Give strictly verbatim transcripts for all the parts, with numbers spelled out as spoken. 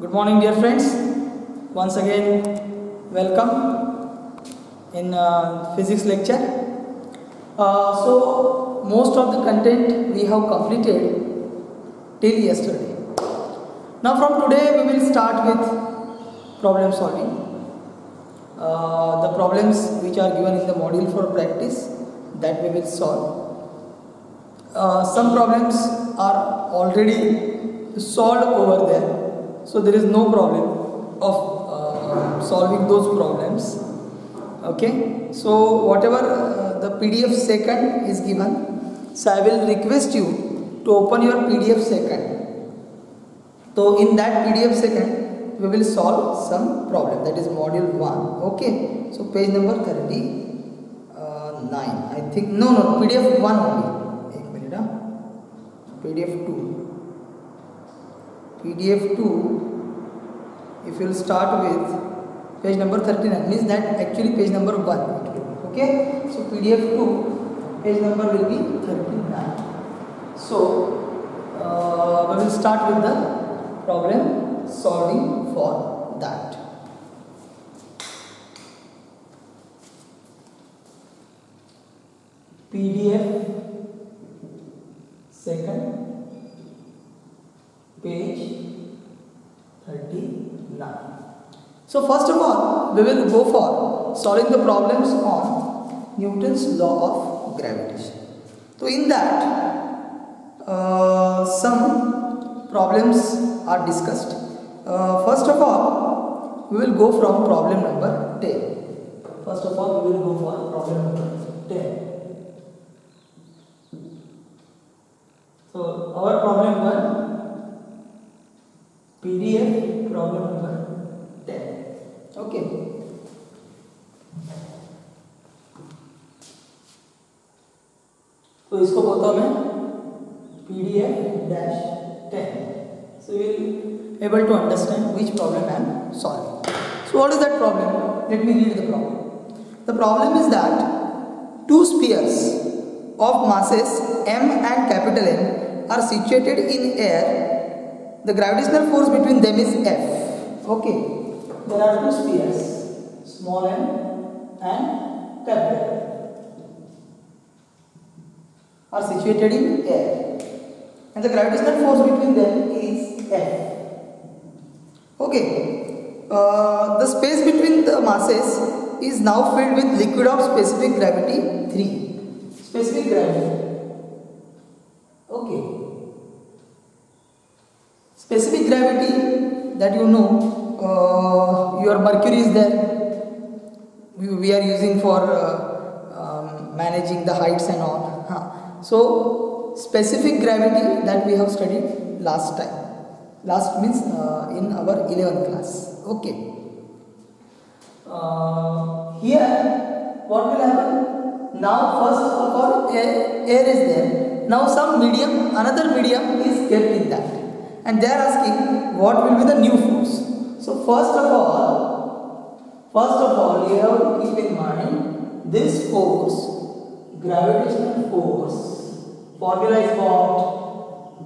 Good morning, dear friends. Once again, welcome in uh, physics lecture. Uh, so, most of the content we have completed till yesterday. Now, from today, we will start with problem solving. Uh, the problems which are given in the module for practice, that we will solve. Uh, some problems are already solved over there. So there is no problem of uh, solving those problems. Okay, so whatever uh, the P D F second is given, so I will request you to open your P D F second. So in that P D F second, we will solve some problem, that is module one. Okay, so page number thirty-nine. I think no no P D F one only. One minute, huh? P D F two. P D F two, if you will start with page number thirty-nine, means that actually page number one. Okay, so P D F two, page number will be thirty-nine. So, uh, we will start with the problem solving for that. P D F second, page thirty-nine. So first of all, we will go for solving the problems on Newton's law of gravitation. So in that, uh, some problems are discussed. Uh, first of all, we will go from problem number ten. First of all, we will go for problem number ten. So our problem one, P D F problem number ten. Okay. तो इसको बोलता हूँ मैं P D F dash ten. So we will able to understand which problem I am solving. So what is that problem? Let me read the problem. The problem is that two spheres of masses m and capital M are situated in air. The gravitational force between them is F. Okay. There are two spheres, small m and capital M, are situated in air. And the gravitational force between them is F. Okay. Uh, the space between the masses is now filled with liquid of specific gravity three. Specific gravity. Okay. Specific gravity, that you know, uh, your mercury is there. We, we are using for uh, um, managing the heights and all. Huh. So, specific gravity that we have studied last time. Last means uh, in our eleventh class. Okay. Uh, here, what will happen? Now, first of all, air, air is there. Now, some medium, another medium is kept in that. And they are asking what will be the new force. So first of all, first of all you have to keep in mind this force, gravitational force. Formula is what?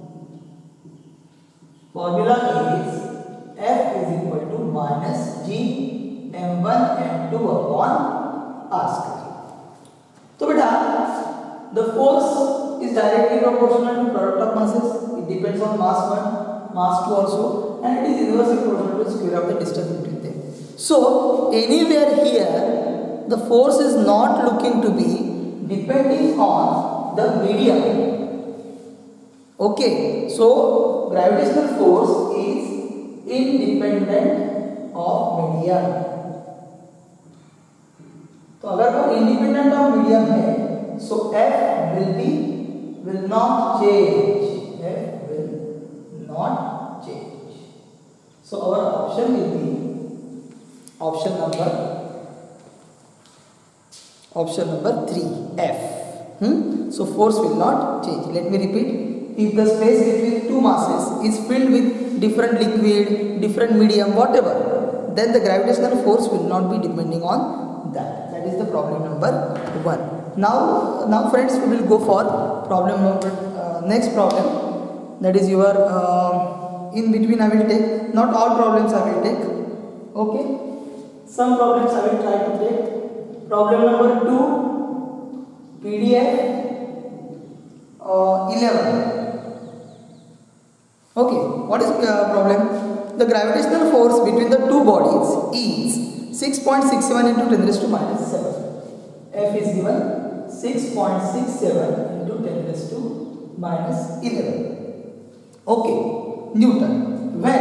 Formula is F is equal to minus G m one m two upon r square. So beta, the force is directly proportional to product of masses. It depends on mass one, mass two also, and it is inversely proportional to the square of the distance between them. So anywhere here the force is not looking to be depending on the medium. Okay, so gravitational force is independent of medium. तो अगर वो independent of medium है, so F will be will not change. F will not change. So our option will be option number option number three, F. Hmm? So force will not change. Let me repeat. If the space between two masses is filled with different liquid, different medium, whatever, then the gravitational force will not be depending on that. That is the problem number one. Now, now friends, we will go for problem number uh, next problem. That is your uh, in between I will take, not all problems I will take. Okay, some problems I will try to take. Problem number two, P D F uh, eleven. Okay, what is uh, problem? The gravitational force between the two bodies is six point six seven into ten raised to minus seven. F is given six point six seven into ten raised to minus eleven. Okay, Newton. When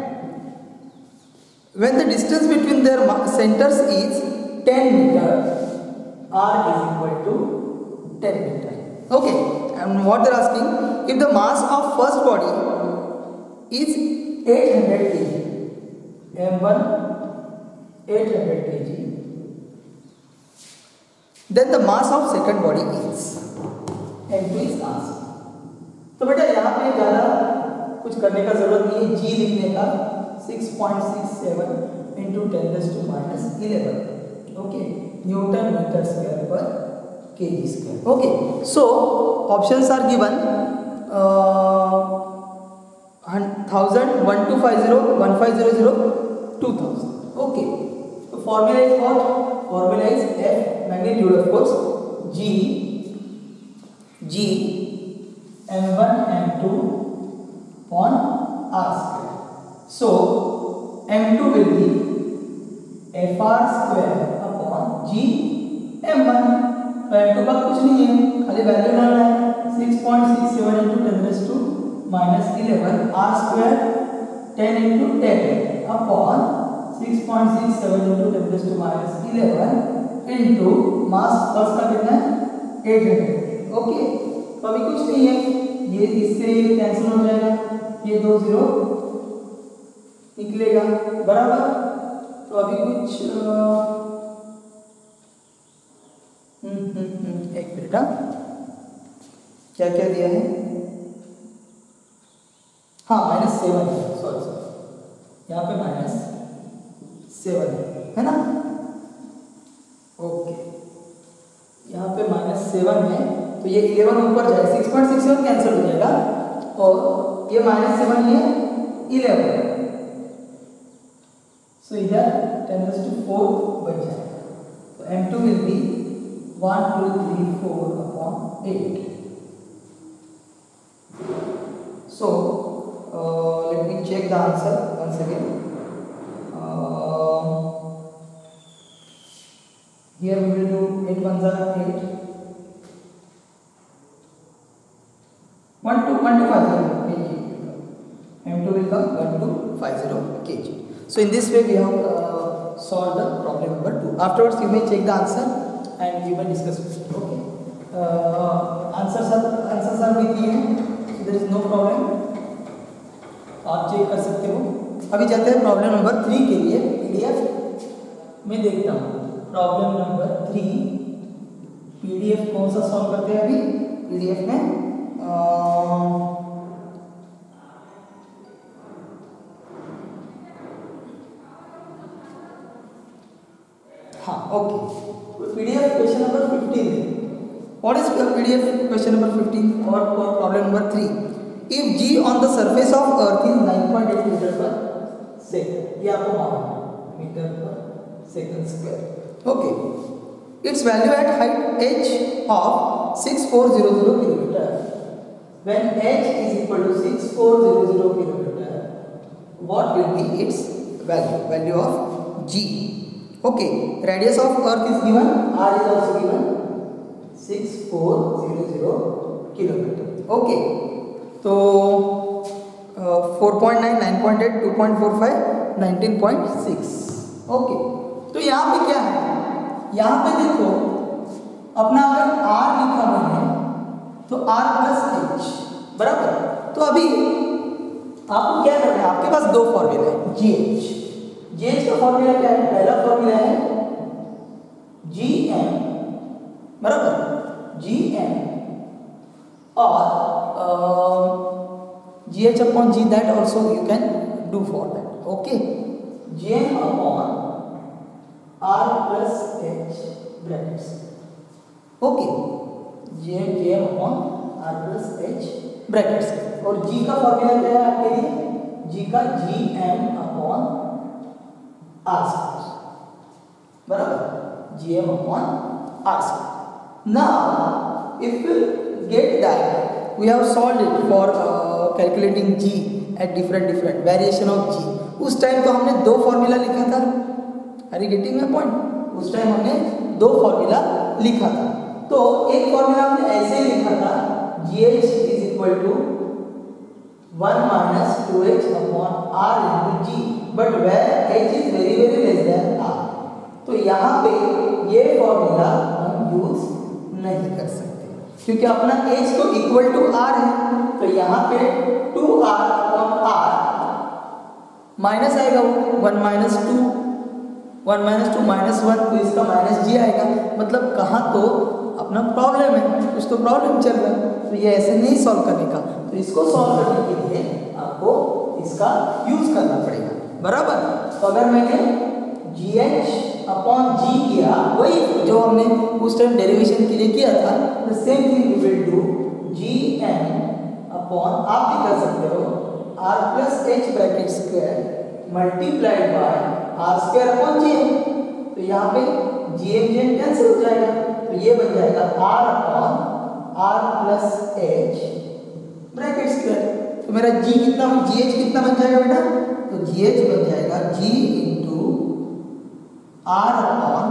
when the distance between their centers is ten meter, R is equal to ten meter. Okay, and what they are asking, if the mass of first body is eight hundred kilograms, M one eight hundred kilograms, then the mass of second body is M two is asked. तो बेटा यहाँ पे ज़्यादा कुछ करने का जरूरत नहीं है, G लिखने का six point six seven into ten raised to minus eleven. Okay, Newton meter square per kg square. Okay, so options are given. Uh, thousand, one two five zero, one five zero zero, two thousand. Okay, so formula is what? Formula is F, magnitude of course, G, G, M one, M two upon R square. So M two will be F R square upon G M one. तो M two का कुछ नहीं है, खाली value डालना है, six point six seven into ten raised to minus eleven, R square ten into ten upon six point six seven into ten raised to minus eleven into mass first का कितना है eight hundred. ओके, तो अभी कुछ नहीं है, ये इससे ये कैंसिल हो जाएगा, ये दो जीरो निकलेगा, बराबर. तो अभी कुछ हम्म हम्म एक मिनट, क्या क्या दिया है, हाँ माइनस सेवन है, सॉरी सॉरी यहाँ पे माइनस सेवन है, है ना. ओके, यहाँ पे माइनस सेवन है, तो ये इलेवन ऊपर जाएगा, six point six seven cancel हो जाएगा, और ये माइनस सेवन ये इलेवन, सो इधर टेन रेज़ टू फोर बच जाएगा. तो M two will be one two three four upon eight. So let me check the answer once again. Uh, here we will do eight ones are eight. one two one two five zero kg. M two will come one two five zero kg. So in this way we have uh, solved the problem number two. Afterwards you may check the answer and you may discuss with it. Okay. Uh, answers are answers are with you, so there is no problem. आप check कर सकते हो. अभी जाते हैं problem number three के लिए. PDF में देखता हूँ प्रॉब्लम नंबर थ्री. पीडीएफ कौन सा सॉल्व करते हैं अभी पीडीएफ में? आ, हाँ okay, PDF question number fifteen. What is PDF question number fifteen और problem number three? If G on the surface of Earth is nine point eight meter per second, ये आपको मालूम है, मीटर पर second square. Okay, its value at height h of six thousand four hundred kilometer. When h is equal to six thousand four hundred kilometer, what will be its value? Value of G. Okay, radius of Earth is given, R is also given, six thousand four hundred kilometer. Okay. तो four point nine, nine point eight, two point four five, nineteen point six. Okay, तो यहाँ पे क्या है, यहाँ पे देखो अपना अगर R लिखा हुआ है तो R प्लस एच बराबर. तो अभी आपको क्या करना है, आपके पास दो फॉर्मूला है, जी एच. जी एच का फॉर्मूला क्या है? पहला फॉर्मूला है जी एम बराबर, जी एम और G H upon G, that also you can do for that. Okay, J upon R plus H brackets. Okay, J J upon R plus H brackets. और G का formula क्या है आपके लिए? G का G M upon R square, बराबर, G M upon R square. Now if you get that we have solved it for calculating G at different different variation of G, उस time तो हमने दो फॉर्मूला लिखा था, are you getting my point? उस time हमने दो formula लिखा था। तो एक फॉर्मूला हमने ऐसे ही लिखा था, G H is equal to one minus two H upon R into G, but where H is very very less than R. तो यहाँ पे ये फॉर्मूला हम यूज नहीं कर सकते क्योंकि अपना एच तो इक्वल टू आर है, तो यहाँ पे two R upon R minus आएगा, वो one minus two, one minus two minus one, तो इसका माइनस जी आएगा, मतलब कहाँ तो अपना प्रॉब्लम है, कुछ तो प्रॉब्लम चल रहा है, तो ये ऐसे नहीं सॉल्व करने का, तो इसको सॉल्व करने के लिए आपको इसका यूज करना पड़ेगा, बराबर। तो अगर मैंने जी एच अपॉन जी किया, वही जो हमने उस टाइम डेरिवेशन के लिए किया था, the same thing we will do, G M upon, आप भी कर सकते हो, R plus H bracket square multiplied by R square upon G M. तो यहाँ पे G M G M cancel हो जाएगा, तो ये बन जाएगा R upon R plus H bracket square. तो मेरा जी कितना, जी एच कितना बन जाएगा बेटा? तो जी एच बन जाएगा G into R upon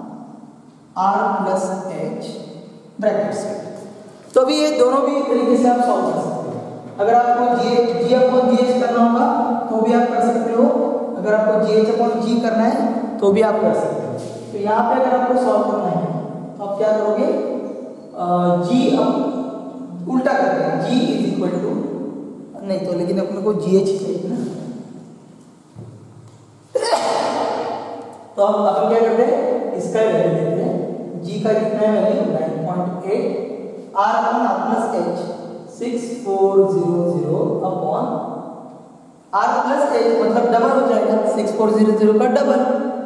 R plus H bracket square. तो अभी ये दोनों भी तरीके से आप सॉल्व कर सकते हो। अगर आपको जी जी अपॉन जी एच करना होगा तो भी आप कर सकते हो, अगर आपको जी एच अपॉन जी करना है तो भी आप कर सकते हो। तो यहाँ पे अगर आपको सॉल्व करना है तो आप क्या करोगे, जी अब उल्टा करते हैं, जी इज इक्वल टू, नहीं तो लेकिन अपने को जी एच चाहिए ना, तो हम अपन क्या करते हैं, इसका वैल्यू लेते हैं, जी का कितना है value nine point eight, R upon R plus H six four zero zero upon R plus H, मतलब डबल हो जाएगा, सिक्स फोर जीरो जीरो का double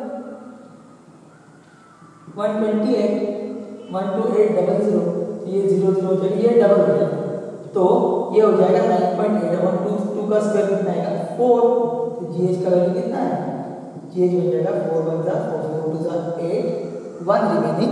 one twenty eight, one two eight double zero, ये zero zero हो जाएगा, ये double हो जाएगा, तो ये हो जाएगा nine point eight upon two, two का स्क्वायर कितना आएगा फोर, तो जी एच का वैल्यू कितना है, जी एच हो जाएगा फोर वन जा फोर, फोर टू जा eight, one remaining,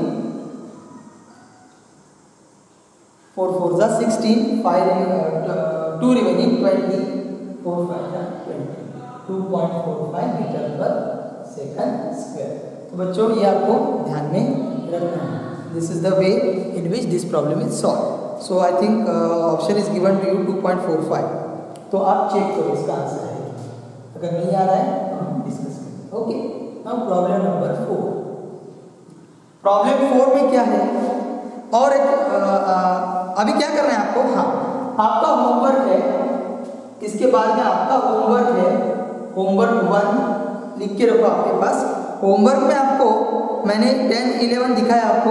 four four जा sixteen, five two remaining twenty, four five जा twenty, two point four five metre पर सेकंड स्क्वायर। तो बच्चों ये आपको ध्यान में रखना है, this is the way in which this problem is solve. So I think option is given to you two point four five, तो आप चेक करो इसका आंसर है, अगर नहीं आ रहा है तो हम डिस्कस करें। Okay, now problem number four. Problem four में क्या है, और एक आ, आ, अभी क्या करना है आपको, हाँ आपका होमवर्क है, इसके बाद में आपका होमवर्क है, होमवर्क वन लिख के रखो आपके पास। होमवर्क में आपको मैंने टेन इलेवन दिखाया आपको,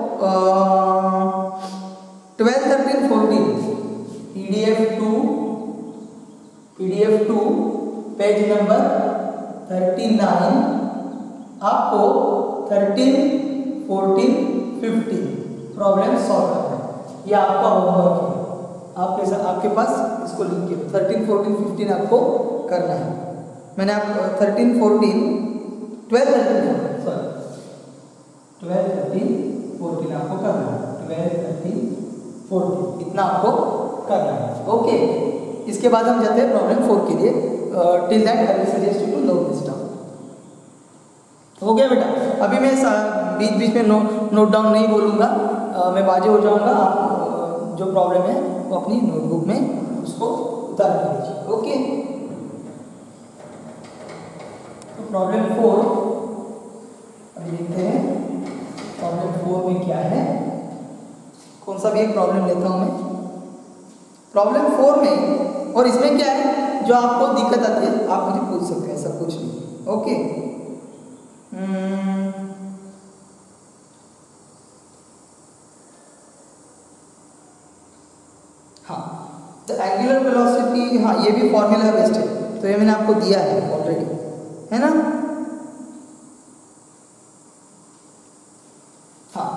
twelve thirteen fourteen P D F two P D F two page number thirty nine, आपको thirteen fourteen fifteen problem solve करना है, ये आपका होमवर्क है, आपके साथ आपके पास इसको लिख के थर्टीन फोर्टीन फिफ्टीन आपको करना है। मैंने आप thirteen fourteen twelve thirteen sorry twelve thirteen fourteen आपको करना है, ट्वेल्व थर्टीन फोर्टीन इतना आपको करना है। ओके, इसके बाद हम जाते हैं प्रॉब्लम फोर के लिए। Till that I will suggest you to note this down. हो गया बेटा, अभी मैं बीच बीच में नो नोट डाउन नहीं बोलूँगा, uh, मैं बाजे हो जाऊँगा, आप जो प्रॉब्लम है वो अपनी नोटबुक में उसको उतार के लीजिए। ओके, तो प्रॉब्लम फोर अभी देखते हैं, प्रॉब्लम फोर में क्या है, कौन सा भी एक प्रॉब्लम लेता हूँ मैं। प्रॉब्लम फोर में, और इसमें क्या है जो आपको दिक्कत आती है आप मुझे पूछ सकते हैं, ऐसा कुछ नहीं। ओके, हाँ, द एंगुलर वेलोसिटी, हाँ ये भी फॉर्मूला बेस्ड है, तो ये मैंने आपको दिया है ऑलरेडी, है ना। हाँ,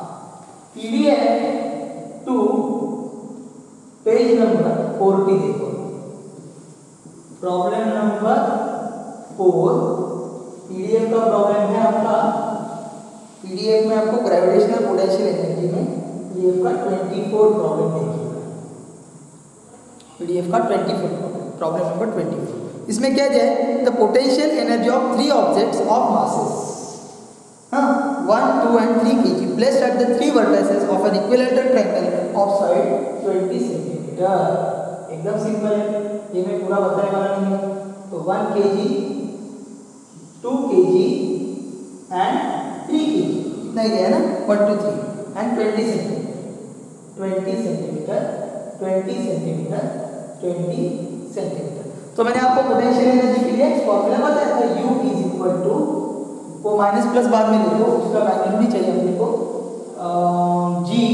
PDF two page number forty देखो, प्रॉब्लम नंबर फोर पीडीएफ का प्रॉब्लम है आपका। पीडीएफ में आपको ग्रेविटेशनल पोटेंशियल एनर्जी में पीडीएफ का चौबीस प्रॉब्लम देखिएगा। पीडीएफ का चौबीस प्रॉब्लम नंबर चौबीस। इसमें क्या जाए, the potential energy of three objects of masses हाँ one two and three kg placed at the three vertices of an equilateral triangle of side बीस सेंटीमीटर। एकदम सिंपल है, ये मैं पूरा बताने वाला नहीं हूँ। तो one kg, two kg and three kg, इतना ही दिया है ना, one two three and twenty centimetre twenty centimetre twenty centimetre twenty centimetre. तो मैंने आपको पोटेंशियल एनर्जी के लिए फॉर्मूला बताया था, U इज इक्वल टू, वो माइनस प्लस बाद में लिखो, उसका मैग्नीट्यूड भी चाहिए अपने को, G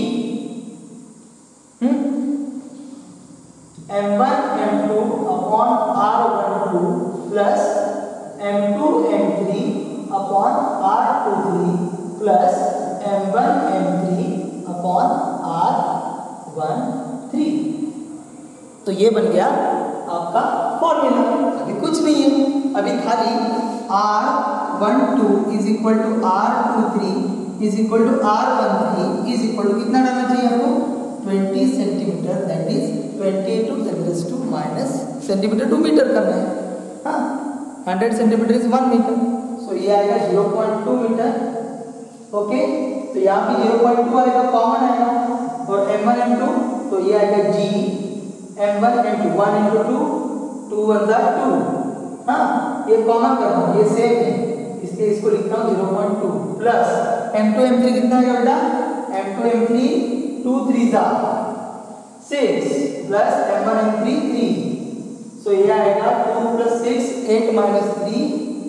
M one M two upon R one two plus M two M three upon R two three plus M one M three upon R one three. तो ये बन गया आपका फॉर्मूला। अभी कुछ नहीं है, अभी खाली R one two is equal to R two three is equal to R one three is equal to कितना डालना चाहिए आपको, twenty centimetre, that is twenty to ten raise to minus centimetre to metre करना है। हाँ, hundred centimetre is one metre, so ये आएगा zero point two metre. Okay, तो यहाँ पे ज़ीरो पॉइंट टू आएगा, कॉमन आएगा, और एम वन एम टू, तो ये आएगा G M one M two, one into two, two one ज़ा टू। हाँ, ये कॉमन करना, ये सेम है, इसलिए इसको लिखता हूँ zero point two plus M two M three कितना आएगा बेटा, M two M three two three ज़ा six plus M one M three three, so ये आएगा two plus six eight minus three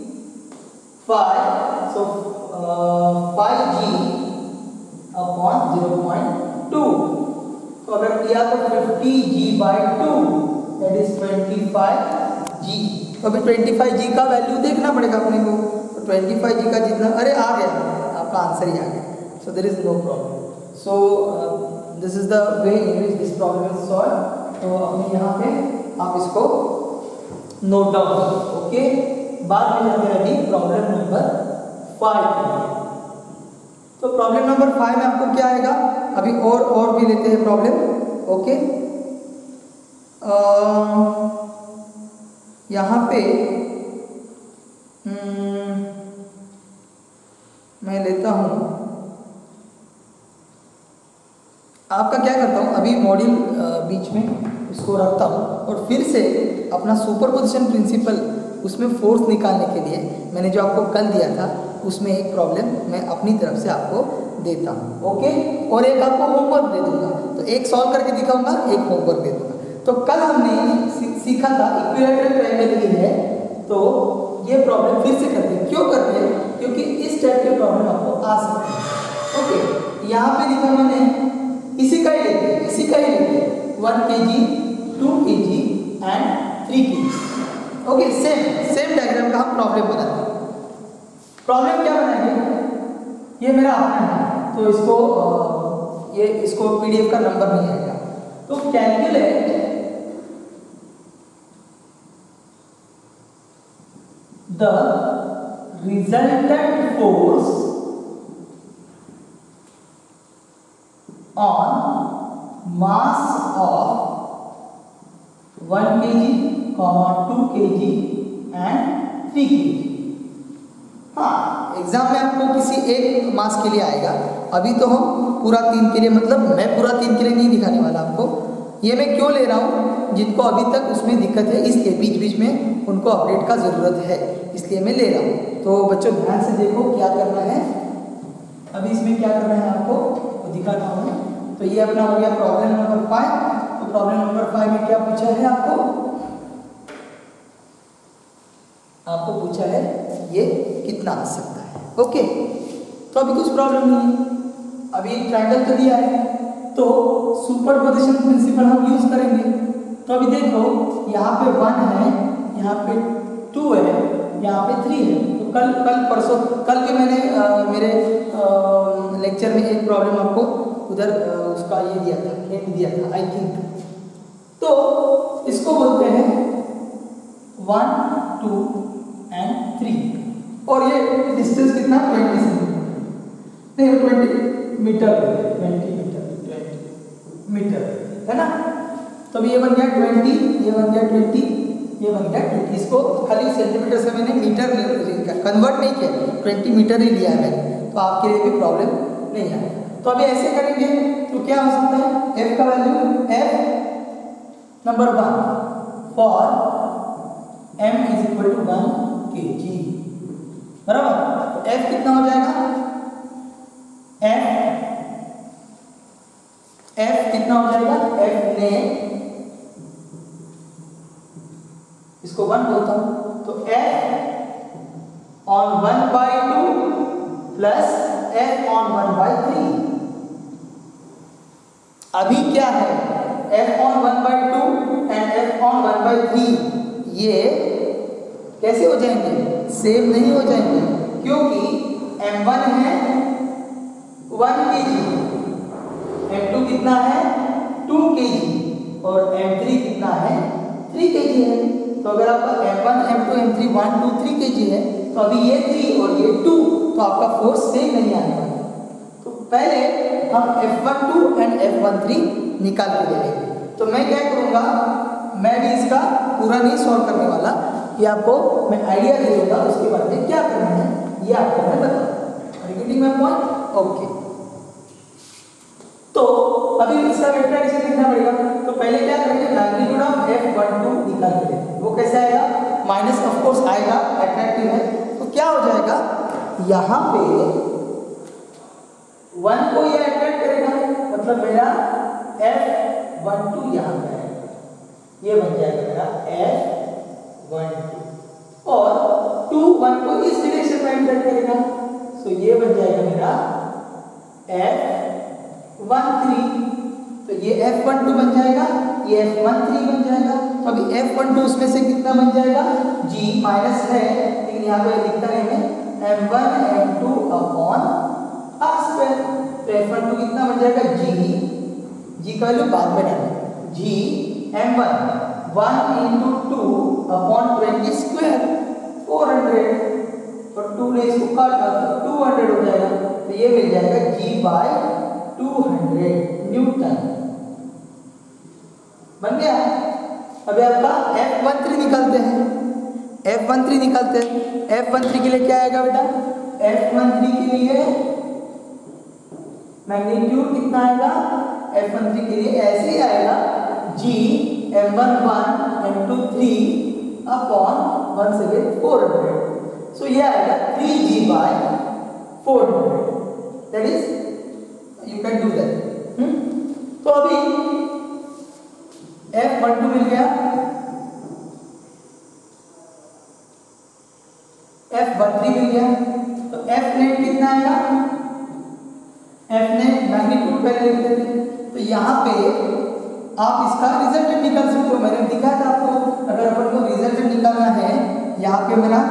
five, so five G upon zero point two. तो अगर किया तो fifty G by two, that is twenty five G. तो अभी twenty five जी का value देखना पड़ेगा अपने को, तो ट्वेंटी फाइव जी का जितना, अरे आ गया आपका आंसर ही आ गया, so there is no problem. So this is the way in which this problem is solve. तो अपने यहाँ पे आप इसको नोट डाउन करो। ओके, बाद में जाते हैं अभी प्रॉब्लम नंबर फाइव। तो प्रॉब्लम नंबर फाइव में आपको क्या आएगा, अभी और और भी लेते हैं प्रॉब्लम। ओके, यहाँ पे मैं लेता हूँ, आपका क्या करता हूँ, अभी मॉड्यूल बीच में इसको रखता हूँ और फिर से अपना सुपरपोजिशन प्रिंसिपल उसमें फोर्स निकालने के लिए मैंने जो आपको कल दिया था उसमें एक प्रॉब्लम मैं अपनी तरफ से आपको देता हूँ। ओके, और एक आपको होमवर्क दे दूंगा, तो एक सॉल्व करके दिखाऊंगा, एक होमवर्क दे दूंगा। तो कल हमने सीखा था इक्विलेटरल ट्रायंगल की है, तो ये प्रॉब्लम फिर से करते हैं। क्यों करते हैं, क्योंकि इस टाइप के प्रॉब्लम आपको आ सकते हैं। ओके, यहाँ पे लिखा मैंने, इसी का ही लेते हैं, इसी का ही लेते हैं, वन के जी, टू के जी and three K G. Okay, same same diagram का हम प्रॉब्लम बनाते हैं। प्रॉब्लम क्या बनाएंगे, ये मेरा अपना है, तो इसको ये इसको पीडीएफ का नंबर नहीं आएगा। तो calculate the resultant force on mass of one K G, to के जी एंड थ्री के जी। हाँ, एग्जाम में आपको किसी एक मास के लिए आएगा, अभी तो हम पूरा तीन के लिए, मतलब मैं पूरा तीन के लिए नहीं दिखाने वाला आपको। ये मैं क्यों ले रहा हूँ, जिनको अभी तक उसमें दिक्कत है इसलिए बीच बीच में उनको अपडेट का ज़रूरत है, इसलिए मैं ले रहा हूँ। तो बच्चों ध्यान से देखो क्या करना है, अभी इसमें क्या करना है आपको तो दिखाता हूँ। तो ये अपना हो गया प्रॉब्लम नंबर फाइव। तो प्रॉब्लम नंबर फाइव में क्या पूछा है आपको, आपको पूछा है ये कितना आ सकता है। ओके, तो अभी कुछ प्रॉब्लम नहीं है, अभी ट्रायंगल तो दिया है, तो सुपरपोजिशन प्रिंसिपल हम यूज करेंगे। तो अभी देखो यहाँ पे वन है, यहाँ पे टू है, यहाँ पे थ्री है। तो कल कल परसों कल के मैंने आ, मेरे लेक्चर में एक प्रॉब्लम आपको उधर आ, उसका ये दिया था, हिंट दिया था आई थिंक। तो इसको बोलते हैं वन टू एंड थ्री, और ये डिस्टेंस कितना ट्वेंटी सेंटीमीटर नहीं twenty metre twenty metre twenty metre है ना। तो ये बन गया ट्वेंटी, ये बन गया ट्वेंटी, ये बन गया ट्वेंटी। इसको खाली सेंटीमीटर से मैंने मीटर कन्वर्ट नहीं किया, ट्वेंटी मीटर ही लिया है मैंने, तो आपके लिए भी प्रॉब्लम नहीं आएगा। तो अभी ऐसे करेंगे तो क्या हो सकता है, f का value f number one for m is equal to one K G, बराबर। तो f कितना हो जाएगा, f f कितना हो जाएगा, f ने इसको वन बोलता हूं, तो f on one by two plus f on one by three. अभी क्या है, f on one by two and f on one by three ये कैसे हो जाएंगे, सेम नहीं हो जाएंगे, क्योंकि एम वन है वन के जी, एम टू कितना है टू के जी, और एम थ्री कितना है थ्री के जी है। तो अगर आपका M one M two M three one two three K G है, तो अभी ये थ्री और ये टू, तो आपका फोर्स सेम नहीं आएगा। तो पहले हम F one two and F one three निकाल के देंगे। तो मैं क्या करूँगा, मैं भी इसका पूरा नहीं सॉल्व करने वाला, ये आपको मैं आइडिया दे दूँगा, उसके बारे में क्या करना है ये आपको मैं बताऊँगा। Getting my point, okay. तो अभी इसका वेक्टर एडिशन लिखना पड़ेगा, तो पहले क्या करेंगे, magnitude of F one two निकाल के देंगे। वो कैसे आएगा, माइनस ऑफ कोर्स आएगा, अट्रैक्टिव है, तो क्या हो जाएगा, यहाँ पे वन को ये अट्रैक्ट करेगा, मतलब मेरा एफ वन टू यहाँ पे आएगा, ये बन जाएगा मेरा एफ वन टू, और टू वन को इस डायरेक्शन में अट्रैक्ट करेगा, सो ये बन जाएगा मेरा एफ वन थ्री। तो ये एफ वन टू बन जाएगा, ये एफ वन थ्री बन जाएगा। तो अभी एफ वन टू उसमें से कितना बन जाएगा, g माइनस है, लेकिन यहाँ पे लिखता है मैं M one M two upon R square. तो एफ वन टू कितना बन जाएगा, g g का वैल्यू बाद में डालेंगे, g M one one into two upon twenty square four hundred, और टू ने इसको काटा तो टू हंड्रेड हो जाएगा, तो ये मिल जाएगा g by two hundred newton, बन गया। अभी आपका एफ वन थ्री निकालते हैं, एफ वन थ्री निकालते हैं। एफ वन थ्री के लिए क्या आएगा बेटा, एफ वन थ्री के लिए मैग्नीट्यूड कितना आएगा, एफ वन थ्री के लिए ऐसे ही आएगा, g M one one M two three upon one seven four hundred, so ये आएगा three G by four hundred, that is you can do that. तो अभी एफ वन टू मिल गया, एफ वन थ्री मिल गया, तो एफ नेट कितना आएगा, एफ नेट मैग्नीट्यूड पहले लिख देते, तो यहाँ पे आप इसका रिजल्टेंट निकाल सकते हो। मैंने दिखाया था आपको, अगर अपन को रिजल्टेंट निकालना है यहाँ पे मेरा,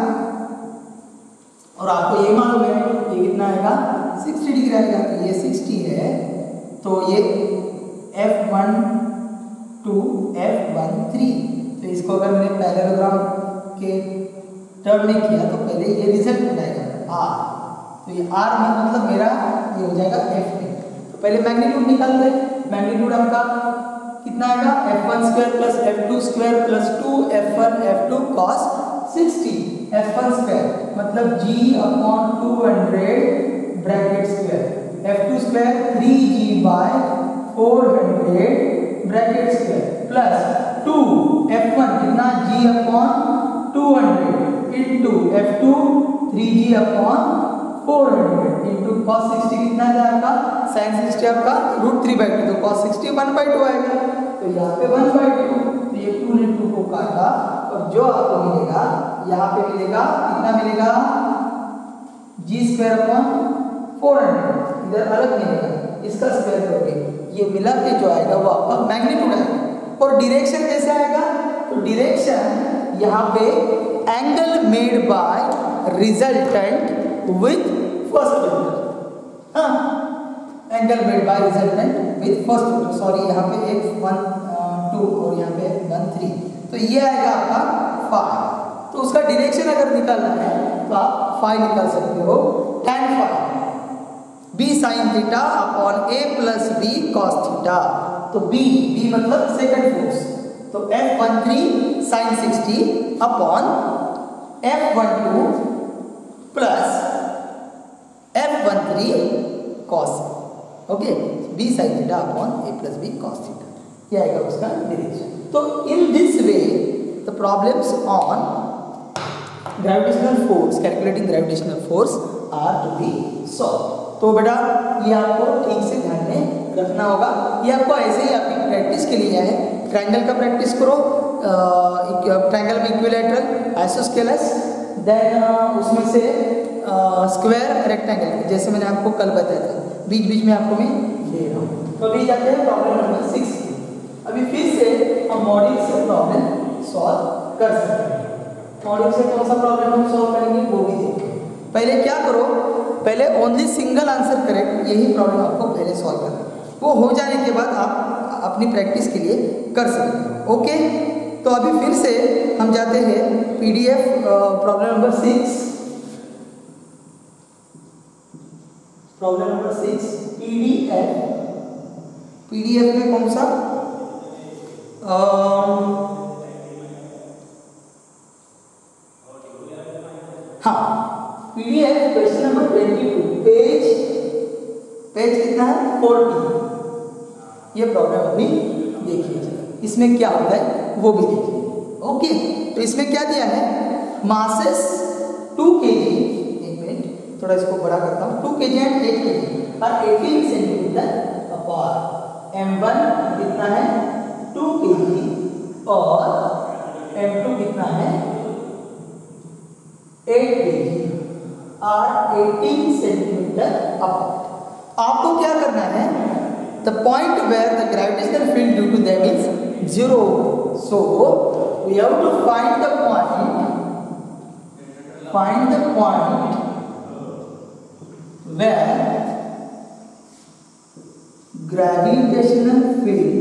और आपको ये मालूम है ये कितना आएगा सिक्सटी डिग्री आएगा, तो ये सिक्सटी है, तो ये F one two F one three. तो इसको अगर मैंने पैरेललोग्राम के टर्म में किया तो पहले ये रिजल्ट आएगा आर, तो ये आर में मतलब मेरा ये हो जाएगा एफ में। तो पहले मैग्नीट्यूड निकालते हैं, मैग्नीट्यूड आपका कितना आएगा, F one square plus F two square plus two F one F two cos sixty, F one square मतलब g upon two hundred bracket square, F two square three G by four hundred bracket square plus two F one कितना g upon two hundred into F two three G upon four hundred into cos sixty कितना है आपका, sine sixty आपका root three by two, तो cos sixty one by two आएगा, तो यहाँ पे वन बाई टू, तो ये टू ने टू को काटा, और जो आपको मिलेगा यहाँ पे मिलेगा कितना मिलेगा, G square upon four hundred, इधर अलग मिलेगा, इसका स्क्वायर करोगे, ये मिला के जो आएगा वो आपका मैग्नीट्यूड आएगा। और डायरेक्शन कैसे आएगा, तो डायरेक्शन यहाँ पे angle made by resultant with first vector, हाँ angle made by resultant with first vector, sorry यहाँ पे एक वन टू और यहाँ पे वन थ्री, तो ये आएगा आपका फाइव। तो उसका डायरेक्शन अगर निकालना है तो आप फाइव निकाल सकते हो, tan five b sin theta upon a plus b cos theta. तो b b मतलब सेकंड फोर्स, तो F one three sin sixty upon F one two plus F one three cos, okay, b sin theta upon a plus b cos theta, ये आएगा उसका direction. तो in this way the problems on gravitational force, calculating gravitational force are to be solve. तो बेटा ये आपको ठीक से ध्यान में रखना होगा। ये आपको ऐसे ही आपकी प्रैक्टिस के लिए है। ट्रायंगल का प्रैक्टिस करो, ट्रायंगल में इक्विलैटरल, आइसोस्केलस, देन उसमें से स्क्वायर, रेक्टेंगल, जैसे मैंने आपको कल बताया था, बीच बीच में आपको मैं दे रहा हूँ। तो अभी जाते हैं प्रॉब्लम नंबर सिक्स की। अभी फिर से हम मॉड्यूल से प्रॉब्लम सॉल्व कर सकते हैं। मॉड्यूल से कौन सा प्रॉब्लम हम सॉल्व करेंगे वो भी देखें। पहले क्या करो, पहले ओनली सिंगल आंसर करेक्ट, यही प्रॉब्लम आपको पहले सॉल्व करना है। वो हो जाने के बाद आप अपनी प्रैक्टिस के लिए कर सकते हैं। ओके, तो अभी फिर से हम जाते हैं PDF problem number six. Problem number six PDF, PDF में कौन सा, हाँ, PDF question number twenty two, page page कितना है, फोर्टी। ये प्रॉब्लम अभी देखिए, इसमें क्या होता है वो भी देखिए। ओके, तो इसमें क्या दिया है, मासेस टू के जी, एक मिनट थोड़ा इसको बड़ा करता हूँ, टू के जी एंड एट के जी और eighteen centimetre upon M one कितना है टू के जी और एम टू कितना है एट के जी और एटीन सेंटीमीटर अपॉन। आपको क्या करना है, the point where the gravitational field due to them is zero, so we have to find the point, find the point where gravitational field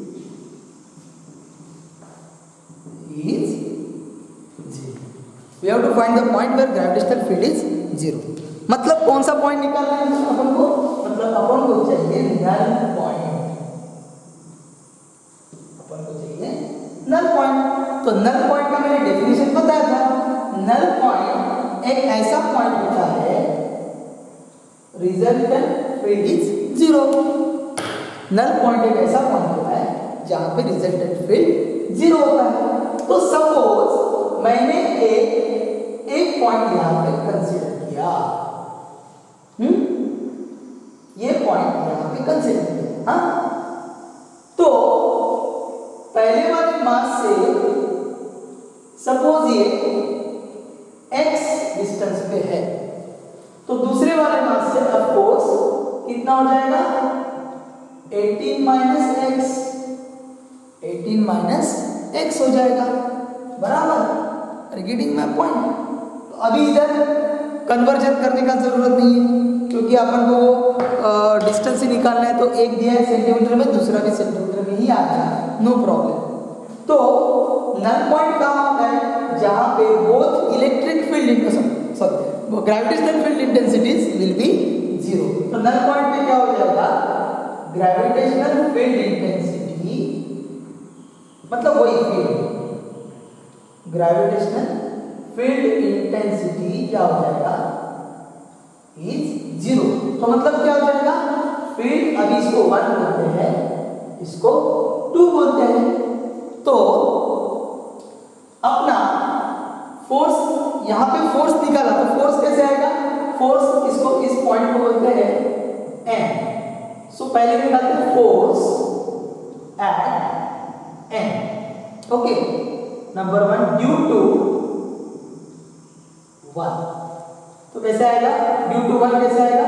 is zero. We have to find the point where gravitational field is zero. मतलब कौन सा point निकालना है अपन को, मतलब अपन को चाहिए null point, अपन को चाहिए नल पॉइंट। तो नल पॉइंट का मैंने डेफिनेशन बताया था, नल पॉइंट एक ऐसा पॉइंट होता है resultant field is zero. Null point एक ऐसा पॉइंट होता है जहां पे रिजल्टेंट फील्ड जीरो होता है। तो सपोज मैंने एक एक पॉइंट यहां पे कंसीडर किया, हम्म ये पॉइंट यहां पे कंसीडर किया, हाँ, तो पहले वाले मास से सपोज ये x डिस्टेंस पे है, तो दूसरे वाले मास से ऑफ कोर्स कितना हो जाएगा, eighteen minus x, eighteen minus x हो जाएगा, बराबर गेटिंग माय पॉइंट। तो अभी इधर कन्वर्जन करने का जरूरत नहीं है, क्योंकि अपन को डिस्टेंस ही निकालना है। तो एक दिया है सेंटीमीटर में, दूसरा भी सेंटीमीटर में ही आ जाए, नो प्रॉब्लम। तो नल पॉइंट कहाँ होता है, जहां पे both electric field sorry gravitational field intensities will be zero. तो नल पॉइंट पे क्या हो जाएगा, ग्रेविटेशनल फील्ड इंटेंसिटी मतलब वही फील्ड, ग्रेविटेशनल फील्ड इंटेंसिटी क्या हो जाएगा, इज जीरो। तो मतलब क्या हो जाएगा, फील्ड अभी इसको वन बोलते हैं, इसको टू बोलते हैं। तो अपना फोर्स यहां पे फोर्स निकाला, तो फोर्स कैसे आएगा, फोर्स इसको इस पॉइंट को बोलते हैं एन। सो पहले निकालते हैं force at N. Okay, number one due to one, तो कैसे आएगा, ड्यू टू वन कैसे आएगा,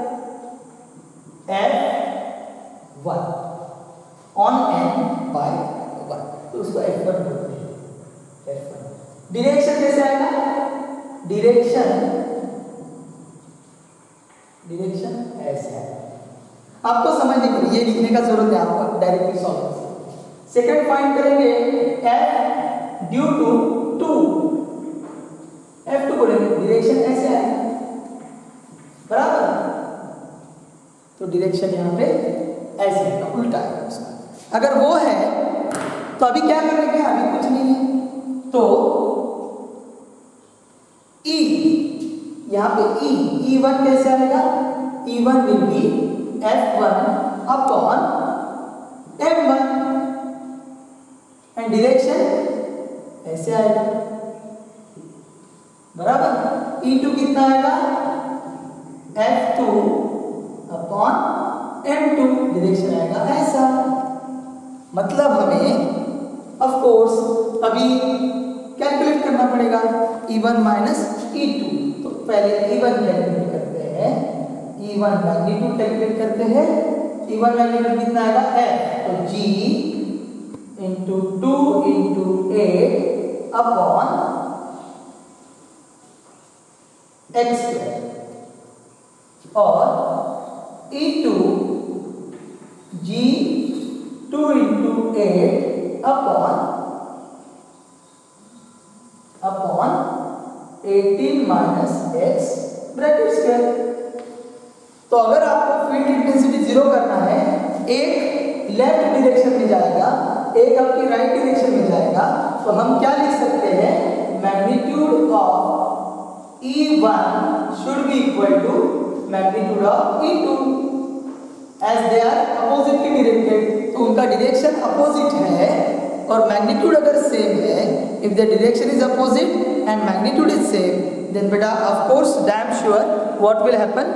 F one on N by one, तो उसको एफ वन बोलते हैं, एफ वन। डायरेक्शन कैसे आएगा, डायरेक्शन डायरेक्शन ऐसे है, आपको समझने के लिए ये लिखने का जरूरत है, आपको डायरेक्टली सॉल्व कर सकते। सेकंड फाइंड करेंगे F due to two, F two बोलेंगे, डायरेक्शन ऐसे आएगा, बराबर। तो डायरेक्शन यहाँ पे ऐसे आएगा, उल्टा आएगा उसका। अगर वो है तो अभी क्या करेंगे, अभी कुछ नहीं है, तो E, यहाँ पे E, ई वन कैसे आएगा, E one will be F one upon M one, and direction ऐसे आएगा, बराबर। ई टू कितना आएगा, F two upon M two, direction आएगा ऐसा। मतलब हमें ऑफ कोर्स अभी कैलकुलेट करना पड़ेगा E one minus E two. तो पहले ई वन कैलकुलेट करते हैं, ई वन मैग्नीट्यूड कैलकुलेट करते हैं। ई वन मैग्नीट्यूड कितना आएगा, एफ, तो G into two into eight upon x square, और E two G two into eight upon upon eighteen minus x bracket square. तो अगर आपको फील्ड इंटेंसिटी जीरो करना है, एक लेफ्ट डायरेक्शन में जाएगा, एक आपकी राइट डायरेक्शन में जाएगा, तो हम क्या लिख सकते हैं, magnitude of E one should be equal to magnitude of E two, as they are oppositely directed. तो उनका डायरेक्शन अपोजिट है और मैग्नीट्यूड अगर सेम है, if the direction is opposite and magnitude is same, then बेटा of course damn sure what will happen,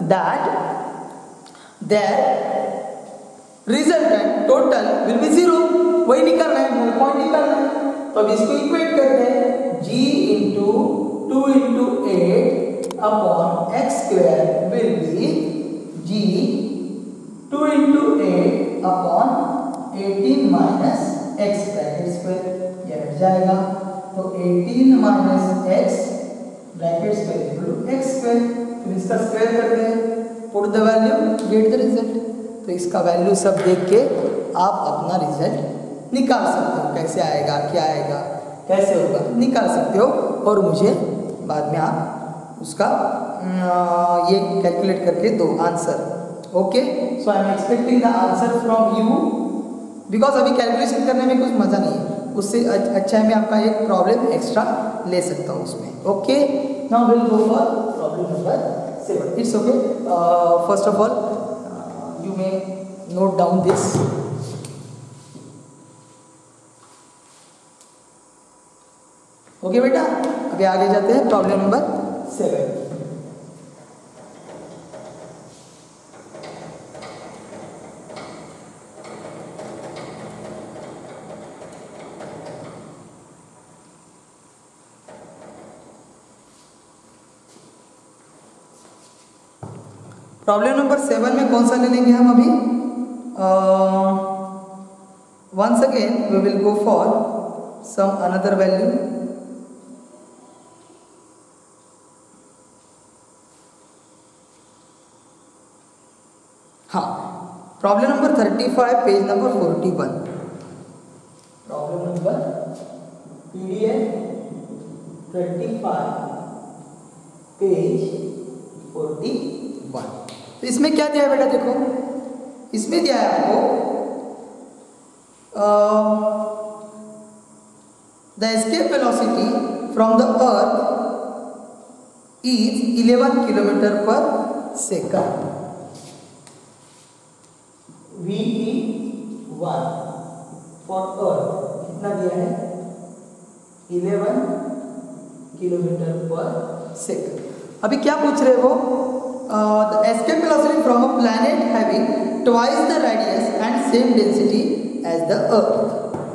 that their resultant total will be zero. वही निकालना है, मूल पॉइंट निकालना है। तो अब इसको इक्वेट करते हैं, g into two into eight upon x square will be g two into eight upon eighteen minus x bracket square, ये हट जाएगा। तो eighteen minus x bracket square equal to x square. फिर इसका स्क्वायर करते हैं, put the value get the result. तो इसका वैल्यू सब देख के आप अपना रिजल्ट निकाल सकते हो, कैसे आएगा, क्या आएगा, कैसे होगा, निकाल सकते हो। और मुझे बाद में आप उसका ये कैलकुलेट करके दो answer. Okay, so I am expecting the answer from you, because अभी कैलकुलेशन करने में कुछ मज़ा नहीं है, उससे अच्छा है मैं आपका एक प्रॉब्लम एक्स्ट्रा ले सकता हूँ उसमें। Okay, now will go for problem number seven. It's okay, first of all you may note down this. Okay बेटा, अभी आगे जाते हैं problem number seven. Problem number seven में कौन सा ले लेंगे हम अभी, once again we will go for some another value. हाँ, problem number thirty five page number forty one. Problem number PDF thirty five page forty one. तो इसमें क्या दिया है बेटा, देखो इसमें दिया है आपको the escape velocity from the earth is eleven kilometre पर second, V E one for earth कितना दिया है, इलेवन किलोमीटर पर सेकंड। अभी क्या पूछ रहे हो, Uh, the escape velocity from a planet having twice the radius and same density as the Earth.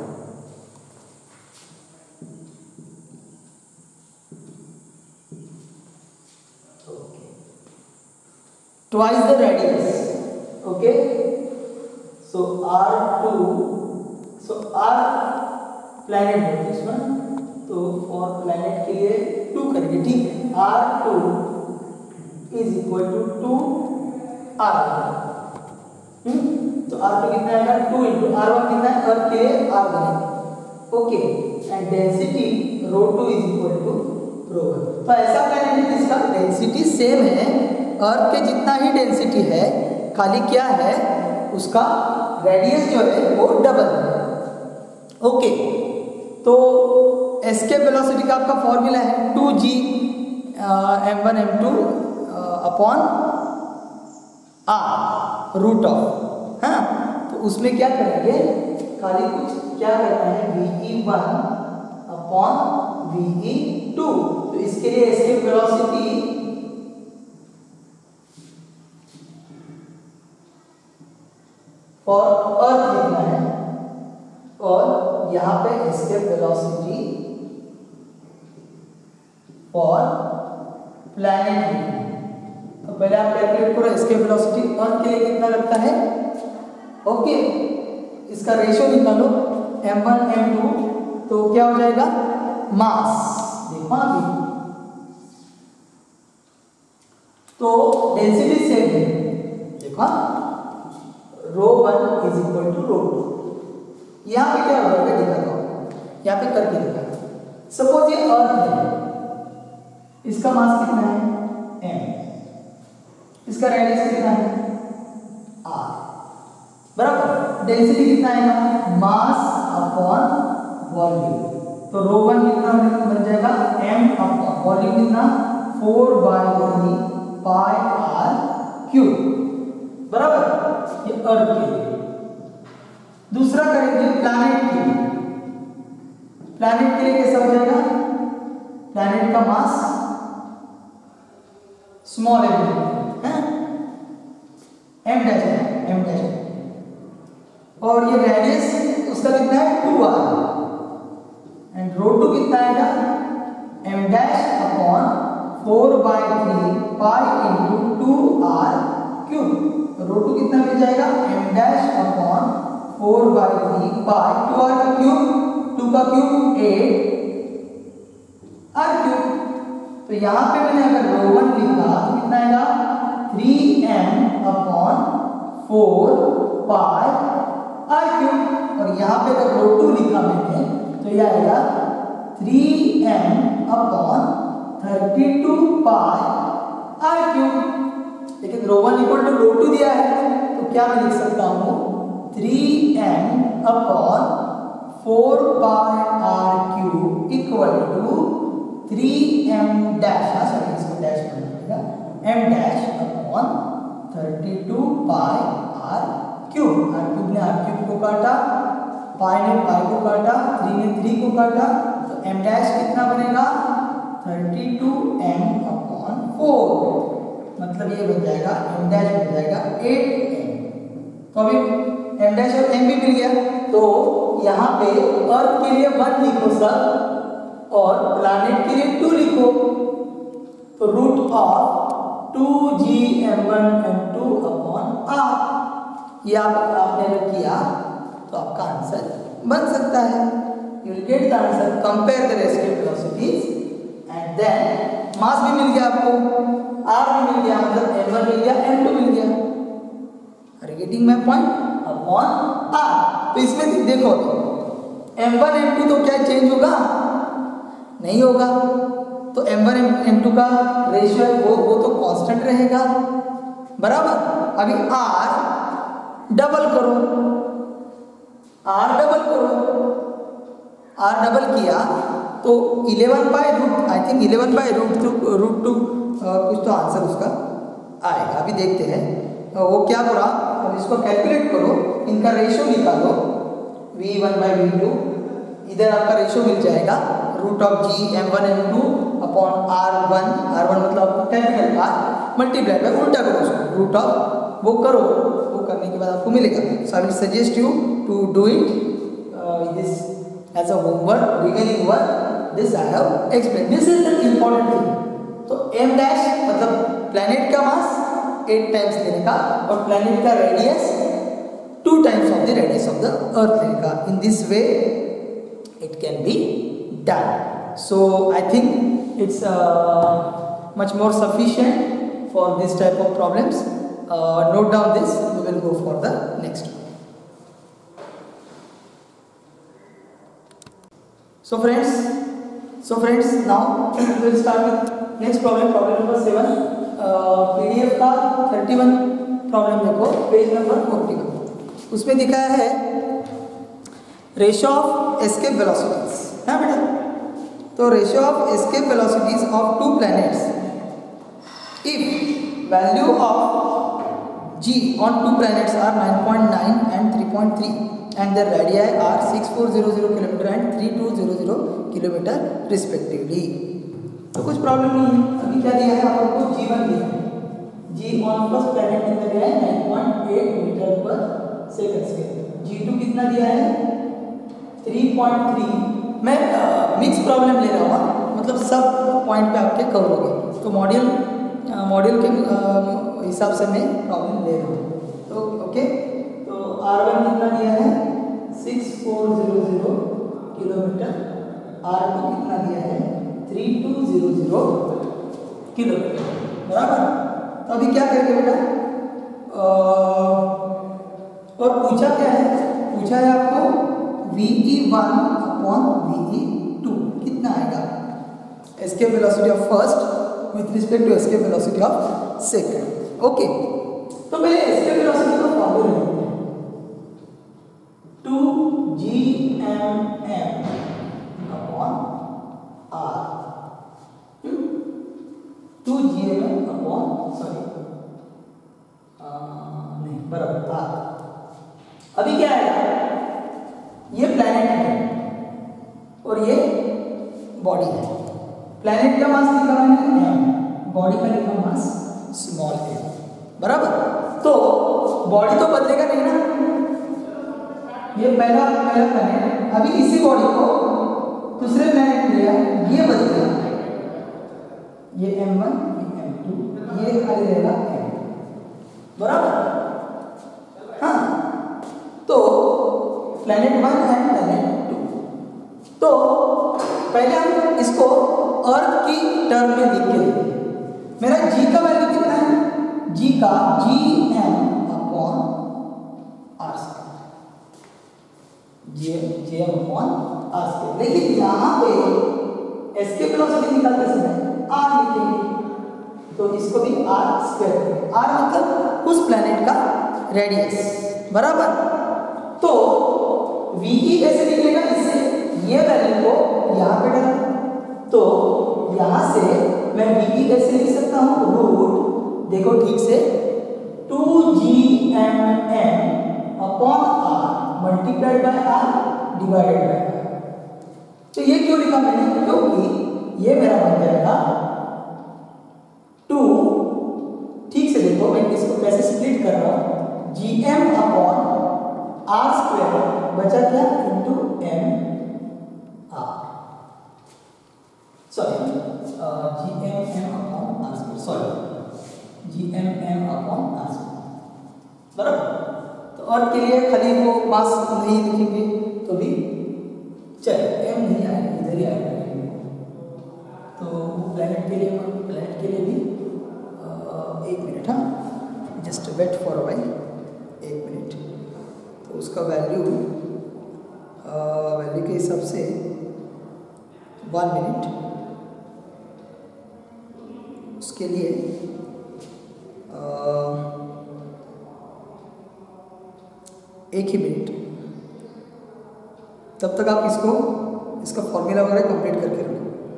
Okay. Twice the radius. Okay. So R two. So R planet है this one. तो for planet के लिए two करेंगे, ठीक है। R two is equal to two R one. तो R two कितना आएगा, टू इंटू आर वन कितना है, अर्थ के लिए R one. Okay, and density rho two is equal to rho one. तो ऐसा प्लैनेट है जिसका डेंसिटी सेम है, अर्थ के जितना ही डेंसिटी है, खाली क्या है उसका रेडियस जो है वो डबल है। ओके, तो एस्केप वेलोसिटी का आपका फॉर्मूला है two G M one M two upon R root of, हाँ। तो उसमें क्या करेंगे, खाली कुछ क्या करना है, V E one upon V E two. तो इसके लिए एस्केप वेलोसिटी फॉर अर्थ लिखना है, और यहां पे एस्केप वेलोसिटी फॉर प्लैनेट लिखना है। तो पहले आप कैलकुलेट करो एस्केप वेलोसिटी अर्थ के लिए कितना लगता है। ओके, इसका रेशियो निकालो एम वन एम टू, तो क्या हो जाएगा, मास। देखो अभी तो डेंसिटी सेम है, देखो rho one is equal to rho two. यहां पे क्या हो जाएगा दिखाता हूं, यहां पे करके दिखाता हूं। सपोज ये अर्थ है, इसका मास कितना है एम, इसका रेडियस कितना है आर, बराबर। डेंसिटी कितना है, मास अपॉन वॉल्यूम। तो रो वन कितना बन जाएगा, एम अपॉन वॉल्यूम कितना, four by three pi R cube, बराबर। ये अर्थ के लिए। दूसरा करेंगे प्लैनेट के लिए। प्लैनेट के लिए कैसा हो जाएगा, प्लैनेट का मास स्मॉल एम है, एम डैश है, एम डैश है, और ये रेडियस उसका कितना है two R, and rho two कितना आएगा, M dash upon four by three pi into two R cube. Rho two कितना मिल जाएगा, M dash upon four by three pi two R का क्यूब, टू का क्यूब एट आर क्यूब। तो यहाँ पे मैंने अगर रो वन लिखा तो कितना आएगा, three M upon four pi R cube, और यहाँ पे अगर रो टू लिखा मैंने तो यह आएगा three M upon thirty two pi R cube. लेकिन rho one equal to rho two दिया है, तो क्या मैं लिख सकता हूँ, three M upon four pi R cube equal to three M dash, sorry इसको डैश करना पड़ेगा, M dash upon thirty two pi R cube. R cube ने आर क्यूब को काटा, पाई ने पाई को काटा, थ्री ने थ्री को काटा, तो एम डैश कितना बनेगा, thirty two M upon four, मतलब ये बन जाएगा एम डैश बन जाएगा एट एम। तो अभी एम डैश और एम भी मिल गया, तो यहाँ पे अर्थ के लिए वन लिखो सर, और प्लैनेट के लिए टू लिखो। तो root of two G M one M two upon R, ये आप आपने अगर किया तो आपका आंसर बन सकता है। You will get the answer, compare the escape velocities, and then mass भी मिल गया आपको, आर भी मिल गया, मतलब एम वन मिल गया, एम टू मिल गया। Are you getting my point, upon R. तो इसमें देखो तो एम वन एम टू तो क्या चेंज होगा, नहीं होगा। तो एम वन एम टू का रेशियो वो वो तो कांस्टेंट रहेगा, बराबर। अभी आर डबल करो, आर डबल करो, आर डबल किया तो eleven by root, I think eleven by root two root two कुछ तो आंसर उसका आएगा। अभी देखते हैं वो क्या करा। अब इसको कैलकुलेट करो, इनका रेशियो निकालो, V one by V two, इधर आपका रेशियो मिल जाएगा root of G M one M two upon R one, R one मतलब आपका कैपिटल आर मल्टीप्लाई बाय, उल्टा करो उसको, रूट ऑफ वो करो, वो करने के बाद आपको मिलेगा। So I will suggest you to do it this as a homework, remaining work this I have explain, this is the important thing. तो एम डैश मतलब प्लैनेट का मास एट टाइम्स लेने का, और प्लैनेट का radius two times of the radius of the earth लेने का। In this way it can be done. So I think it's uh, much more sufficient for this type of problems. Uh, note down this, we will go for the next one. So friends, so friends, now we will start with next problem, problem number seven. uh, P D F का इकतीस problem देखो, page number इकतालीस. उसमें दिखाया है ratio of escape velocities, है बेटा. तो ratio of escape velocities of two planets if value of g on two planets are nine point nine and three point three and their radii are six four zero zero kilometer and three two zero zero kilometer respectively. तो कुछ problem नहीं है. अभी क्या दिया है आपको? जी one दिया है. g on फर्स्ट प्लैनेट कितना दिया है? nine point eight मीटर पर सेकंड स्क्वायर. जी टू कितना दिया है? three point three. मैं मिक्स प्रॉब्लम ले रहा हूँ, मतलब सब पॉइंट पे आपके कवर हो गए. तो मॉड्यूल मॉड्यूल के हिसाब से मैं प्रॉब्लम ले रहा हूँ. तो ओके, तो आर वन कितना दिया है? Six four zero zero kilometre. R two कितना दिया है? Three two zero zero kilometre. बराबर. तो अभी क्या करेंगे बेटा? और पूछा क्या है? पूछा है आपको V E one upon V E two कितना आएगा? Escape velocity of first with respect to escape velocity of second. Okay, तो पहले escape velocity का फॉर्मूला लिखते हैं. Two G M M upon R. Two G M M upon sorry नहीं बराबर are. अभी क्या है? ये प्लैनेट है और ये बॉडी है. प्लैनेट का मास लिखा मैंने एम, बॉडी का लिखा मास स्मॉल एम. बराबर. तो बॉडी तो बदलेगा नहीं ना. ये पहला पहला प्लैनेट, अभी इसी बॉडी को दूसरे प्लैनेट लिया, ये बदलेगा. ये एम वन, ये एम टू, ये खाली रहेगा एम. बराबर. हाँ, तो planet one and planet two. तो पहले हम इसको अर्थ की टर्म में लिख के देंगे. मेरा g का वैल्यू कितना है? g का G M upon R square. G G M upon R square. लेकिन यहाँ पे एस्केप वेलोसिटी निकालते समय r लिखेंगे, तो इसको भी r स्क्वायर. r मतलब उस प्लैनेट का रेडियस. बराबर. तो ve कैसे निकलेगा? इससे ये वैल्यू को यहाँ पे डाल. तो यहां से मैं वी कैसे लिख सकता हूं? रूट, देखो ठीक से, two G M M upon R multiplied by R divided by R. तो ये क्यों लिखा मैंने? क्योंकि ये मेरा बन जाएगा टू, ठीक से देखो मैं इसको कैसे स्प्लिट कर रहा हूं. G M upon R square बचा क्या? Into M R. Sorry, G M M upon R square. Sorry, G M M upon R square. बराबर. तो और के लिए खाली वो मास नहीं लिखेंगे तो भी चले, एम नहीं आएगा, इधर ही आएगा. तो प्लैनेट के लिए प्लैनेट के लिए भी आ, एक मिनट. हाँ, just wait for a while, एक मिनट. तो उसका वैल्यू वैल्यू के हिसाब से वन मिनट. उसके लिए आ, एक ही मिनट. तब तक आप इसको इसका फॉर्मूला वगैरह कंप्लीट करके रखो.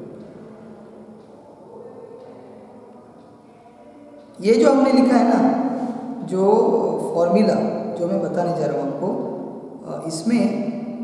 ये जो हमने लिखा है ना, जो फॉर्मूला जो मैं बताने जा रहा हूँ आपको, इसमें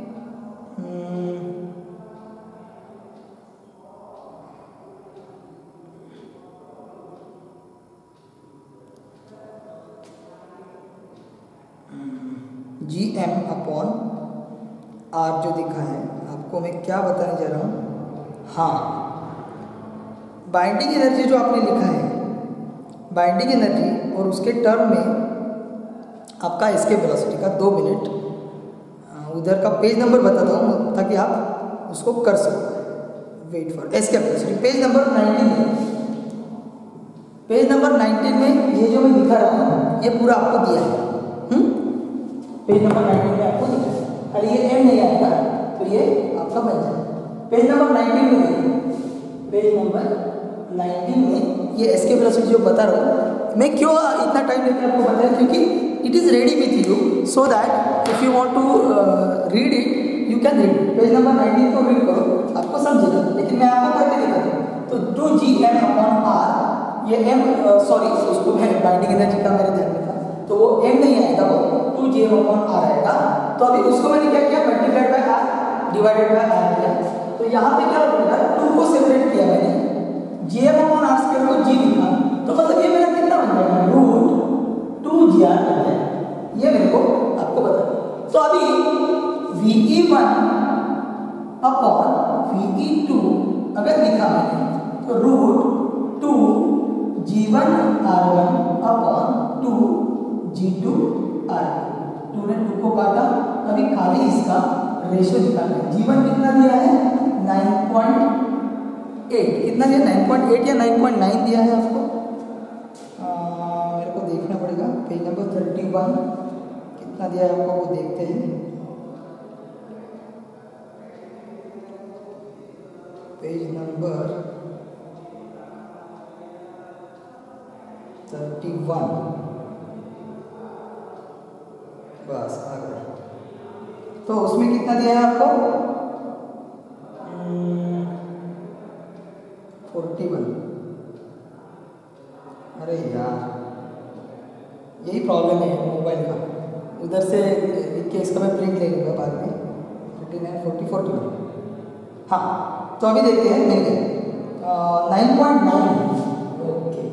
जी एम अपॉन आर जो दिखा है, आपको मैं क्या बताने जा रहा हूँ. हाँ, बाइंडिंग एनर्जी जो आपने लिखा है, बाइंडिंग एनर्जी और उसके टर्म में आपका एस्केप वेलोसिटी का दो मिनट, उधर का पेज नंबर बताता हूँ ताकि आप उसको कर सको. Wait for escape velocity, page number nineteen. Page number nineteen में ये जो मैं दिखा रहा हूँ, ये पूरा आपको दिया है. पेज नंबर नाइनटीन में आपको दिखा है. अरे ये एम नहीं आएगा तो ये आपका बन जाएगा. पेज नंबर नाइनटीन में देखिए, पेज नंबर नाइनटीन में ये एस्केप वेलोसिटी जो बता रहा हूँ मैं, क्यों इतना टाइम लेकर आपको बताया, क्योंकि it is ready with you, so that if you want to read it you can read. Page number nineteen को रीड करो, आपको समझेगा, लेकिन मैं आपको करके दिखाता हूँ। तो two G M upon R, ये एम सॉरी उसको मैं बाइंडिंग एनर्जी का मेरे ध्यान में था, तो वो एम नहीं आएगा, वो two G M upon R आएगा। तो अभी उसको मैंने क्या किया, multiplied by R divided by R किया। तो यहाँ पे क्या होगा, टू को सेपरेट किया मैंने, G M upon R square को जी लिखा, तो मतलब ये मेरा कितना बन जाएगा, रूट टू जी आर बन जाएगा। ये मेरे को आपको बता। तो अभी V E one upon V E two अगर लिखा मैंने, तो root two G one R one upon two G two R two, two ने टू को काटा, अभी खाली इसका रेशियो निकालना है। जी वन कितना दिया है, नाइन पॉइंट एट, कितना दिया, नाइन पॉइंट एट या नाइन पॉइंट नाइन दिया है आपको, आ, मेरे को देखना पड़ेगा। पेज नंबर थर्टी वन कितना दिया है आपको, वो देखते हैं। पेज नंबर थर्टी वन, बस आ गया। तो उसमें कितना दिया है आपको, फोर्टी वन। अरे यार यही प्रॉब्लम है मोबाइल का, उधर से लिख के इसका मैं प्रिंट ले लूँगा बाद में। Thirty nine forty forty one, हाँ। तो अभी देखते हैं, मिल गए nine point nine, okay,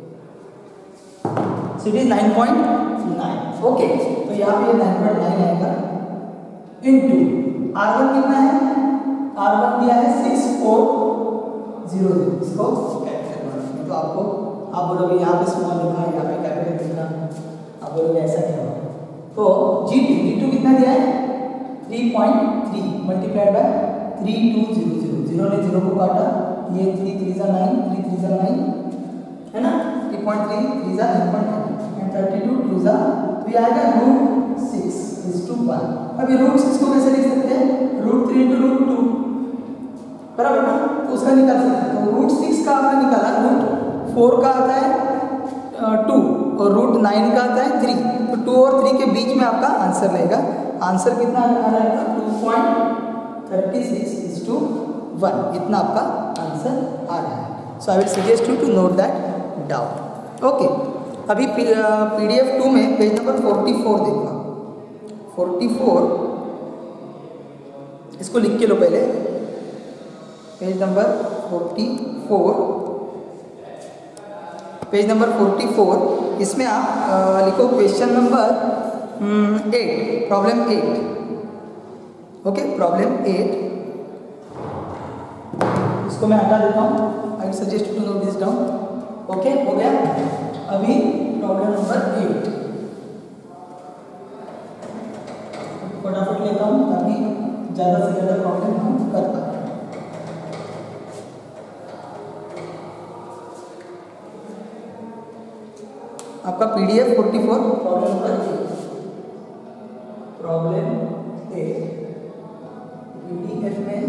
so it is nine point nine, okay. तो यहाँ पे नाइन पॉइंट नाइन आएगा इनटू आर वन कितना है, आर वन दिया है सिक्स फोर जीरो जीरो, इसको कैपिटल बनाना। तो आपको आप बोलोगे यहाँ पे स्मॉल लिखा है, यहाँ पे कैपिटल लिखा, आप बोलोगे ऐसा क्या होगा। तो जी टू जी टू कितना दिया है, three point three multiplied by three two zero zero, zero ने जीरो को काटा, ये थ्री थ्री ज़ा नाइन, थ्री थ्री ज़ा नाइन है ना, थ्री पॉइंट थ्री थ्री ज़ा nine point nine and thirty two two ज़ा, तो ये आएगा root six is two one. अभी रूट सिक्स को कैसे लिख सकते हैं, root three into root two, बराबर ना, तो उसका निकाल सकते हैं। तो रूट सिक्स का आपने निकाला, रूट फोर का आता है टू और रूट नाइन का आता है थ्री, तो टू और थ्री के बीच में आपका आंसर रहेगा। आंसर कितना आ रहेगा, two point thirty six is two one, इतना आपका आंसर आ रहा है। So I will suggest you to note that down, okay. अभी पी डी एफ टू में पेज नंबर फोर्टी फोर देखना, फोर्टी फोर, इसको लिख के लो पहले, page number forty four, page number forty four, इसमें आप आ, लिखो question number eight, problem eight, okay, problem eight. इसको मैं हटा देता हूँ, आई suggest to note this down, okay, हो गया। अभी प्रॉब्लम नंबर एट फटाफट लेता हूँ ताकि ज़्यादा से ज़्यादा प्रॉब्लम हम कर पाए। आपका PDF forty four, problem number eight, problem eight, PDF में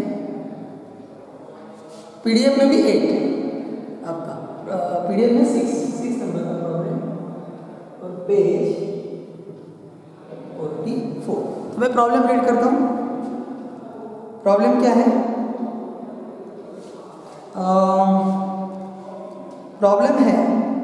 पीडीएफ में भी एट आपका, पीडीएफ में सिक्स सिक्स नंबर का प्रॉब्लम और पेज फोर्टी फोर। तो मैं प्रॉब्लम रीड करता हूँ। प्रॉब्लम क्या है, प्रॉब्लम है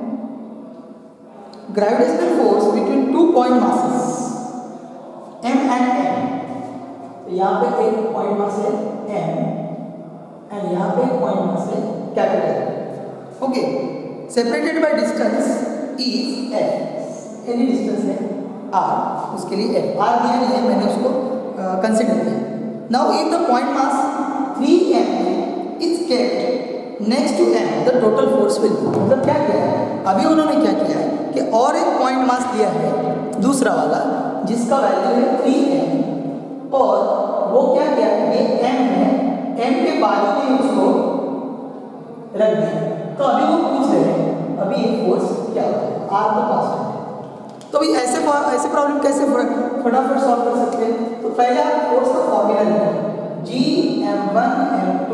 gravitational force between two point masses m and n। तो यहाँ पे एक पॉइंट मास है m एंड यहाँ पे एक पॉइंट मास है capital, okay, separated by distance is f, any distance है r, उसके लिए f, r दिया नहीं है, मैंने उसको कंसीडर किया। Now if the point mass three M is kept next to m, the total force will be, मतलब क्या किया है, अभी उन्होंने क्या किया है कि और एक पॉइंट मास दिया है दूसरा वाला जिसका वैल्यू है थ्री एम, और वो क्या किया है, ये m है, m के बाजू में उसको रख दिया। तो अभी वो पूछ रहे हैं अभी ये फोर्स क्या होता है, r का कांस्टेंट है। तो अभी ऐसे ऐसे प्रॉब्लम कैसे फटाफट सॉल्व कर सकते हैं। तो पहले आप फोर्स का फॉर्मूला लिखें, G M one M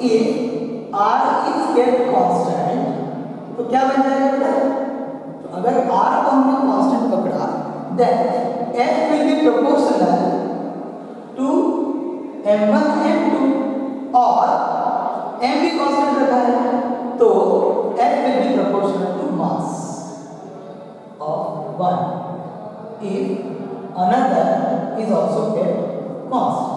if r is kept constant तो क्या बन जाएगा बेटा? तो अगर r को हमने कांस्टेंट पकड़ा then f will be proportional to M one M two और m भी कांस्टेंट रखा है तो f will be proportional to mass of one if another is also kept constant।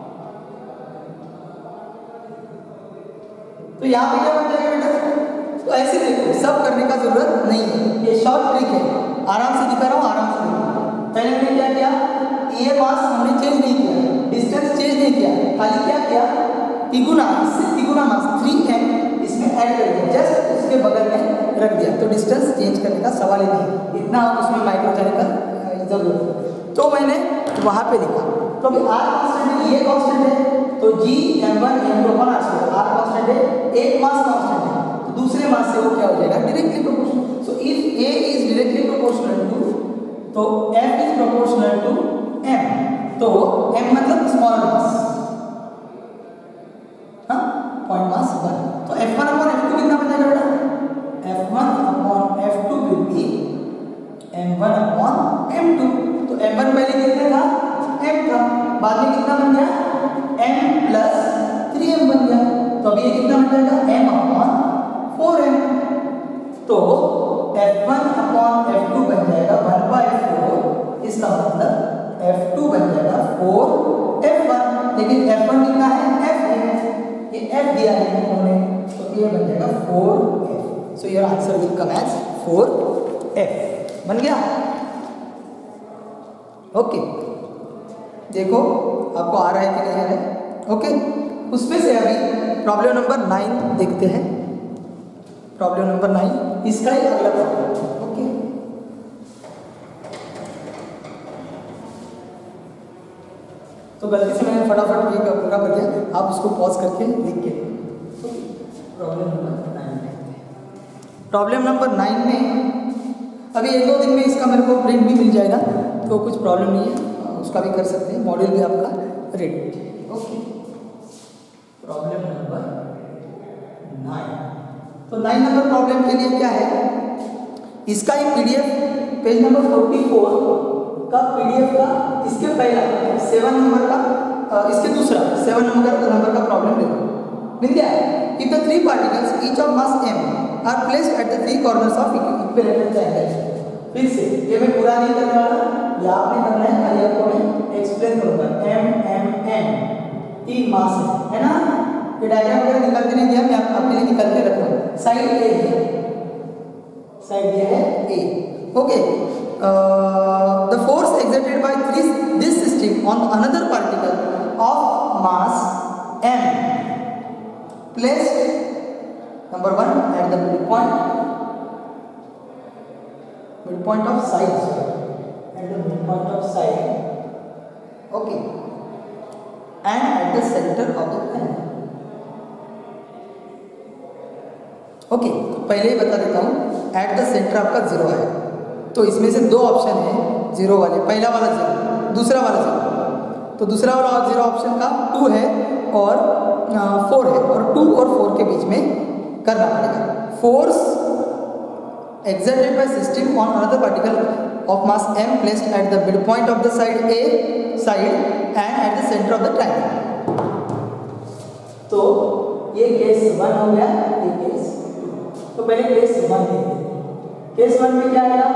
तो यहाँ पे क्या बन जाएगा बेटा? तो ऐसे देखो, सब करने का जरूरत नहीं है, ये शॉर्ट ट्रिक है, आराम से दिखा रहा हूँ, आराम से देखो। पहले हमने क्या किया, ये मास हमने चेंज नहीं किया, डिस्टेंस चेंज नहीं किया, खाली क्या किया, तिगुना, इससे तिगुना मास थ्री एम इसमें ऐड कर दिया, जस्ट उसके बगल में रख दिया, तो डिस्टेंस चेंज करने का सवाल ही नहीं, इतना उसमें माइक्रो जाने का जरूरत है। तो मैंने वहाँ पे लिखा, तो अभी आर कांस्टेंट है, ये कांस्टेंट है, तो G M one M two upon R square, R constant है, एक मास कांस्टेंट है, तो दूसरे मास से वो क्या हो जाएगा, directly proportional. So if A is directly proportional to, तो F is proportional to M, तो एम मतलब स्मॉलर मास, हाँ, पॉइंट मास वन, तो F one upon F two कितना बन जाएगा बेटा, F one upon F two will be M one upon M two, तो एम वन पहले कितना था, m था, बाद में कितना बन गया, m प्लस थ्री एम बन गया, तो अभी ये कितना बन जाएगा, m अपॉन फोर एम, तो F one upon F two बन जाएगा वन बाई फोर, इसका मतलब एफ टू बन जाएगा फोर एफ वन, लेकिन एफ वन कितना है, f है, ये f दिया है उन्होंने, तो ये बन जाएगा four F, so your answer will come as four F, बन गया। Okay okay. देखो आपको आ रहा है कि नहीं आ रहा है, ओके। उसमें से अभी प्रॉब्लम नंबर नाइन देखते हैं, प्रॉब्लम नंबर नाइन, इसका ही अगला प्रॉब्लम, ओके। तो गलती से मैंने फटाफट ये पूरा कर दिया, आप उसको पॉज करके लिख के प्रॉब्लम नंबर नाइन देखते हैं। प्रॉब्लम नंबर नाइन में अभी एक दो दिन में इसका मेरे को प्रिंट भी मिल जाएगा, तो कुछ प्रॉब्लम नहीं है, उसका भी कर सकते हैं, मॉड्यूल भी आपका ready, okay. Problem number nine, तो नाइन नंबर प्रॉब्लम के लिए क्या है, इसका एक PDF page number forty four का पीडीएफ का, इसके पहला सेवन नंबर का, इसके दूसरा सेवन नंबर का नंबर का प्रॉब्लम देखो, मिल गया है। If the three particles each of mass M are placed at the three corners of equilateral triangle, फिर से ये मैं पूरा नहीं करने वाला, ये आपने करना है, खाली आपको मैं एक्सप्लेन करूंगा। एम एम एन तीन मास है, है ना, ये डायग्राम वगैरह निकाल के नहीं दिया, मैं आप, आपके लिए निकाल के रखा हूँ। साइड ए है, साइड ये है A, okay. The force exerted by this this system on another particle of mass M placed number one at the mid point, mid point of side, at the midpoint of side, okay, and at the center of the triangle, okay। तो पहले ही बता देता हूँ, at the center आपका zero है, तो इसमें से दो ऑप्शन है जीरो वाले, पहला वाला जीरो, दूसरा वाला जीरो, तो दूसरा वाला जीरो ऑप्शन का टू है और फोर है, और टू और फोर के बीच में करना पड़ेगा। Force exerted by system on another particle of mass m placed at the midpoint of the side A side and at the center of the triangle। तो ये केस वन हो गया, ये केस टू। तो पहले केस वन देखते हैं, case one में क्या आएगा,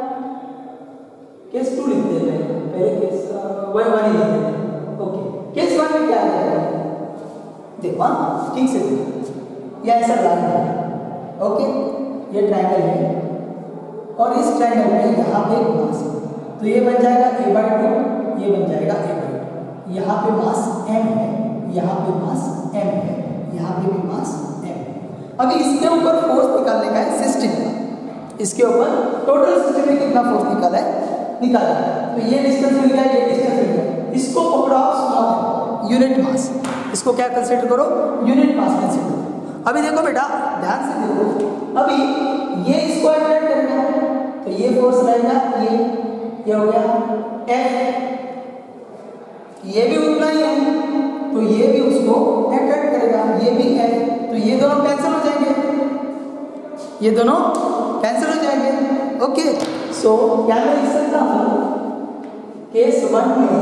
केस टू लिखते हैं पहले, पहले केस वन वन ही लिखते हैं, ओके। केस वन में क्या आएगा, देखो हाँ ठीक से देखो, ये ऐसा लाइन है, ओके, ये ट्रायंगल है और इस ट्रायंगल में यहाँ पे एक मास है, तो ये बन जाएगा ए बाई टू, ये बन जाएगा ए बाई टू, यहाँ पे मास m है, यहाँ पे मास m है, यहाँ पे भी मास m है। अभी इसके ऊपर फोर्स निकालने का है सिस्टम का, इसके ऊपर टोटल सिस्टम में कितना फोर्स निकाला है, निकाला है, तो ये डिस्टेंस मिल गया, ये डिस्टेंस मिल गया, इसको पकड़ो स्मॉल यूनिट मास, इसको क्या कंसिडर करो, यूनिट मास कंसिडर करो। अभी देखो बेटा ध्यान से देखो, अभी ये इसको अट्रैक्ट करेगा, तो ये फोर्स रहेगा, ये ये हो गया F, ये भी उतना ही है, तो तो ये भी उसको अट्रैक्ट करेगा, ये भी F, तो ये दोनों कैंसिल हो जाएंगे, ये दोनों कैंसिल हो जाएंगे। ओके, सो क्या मैं लिख सकता हूँ केस वन में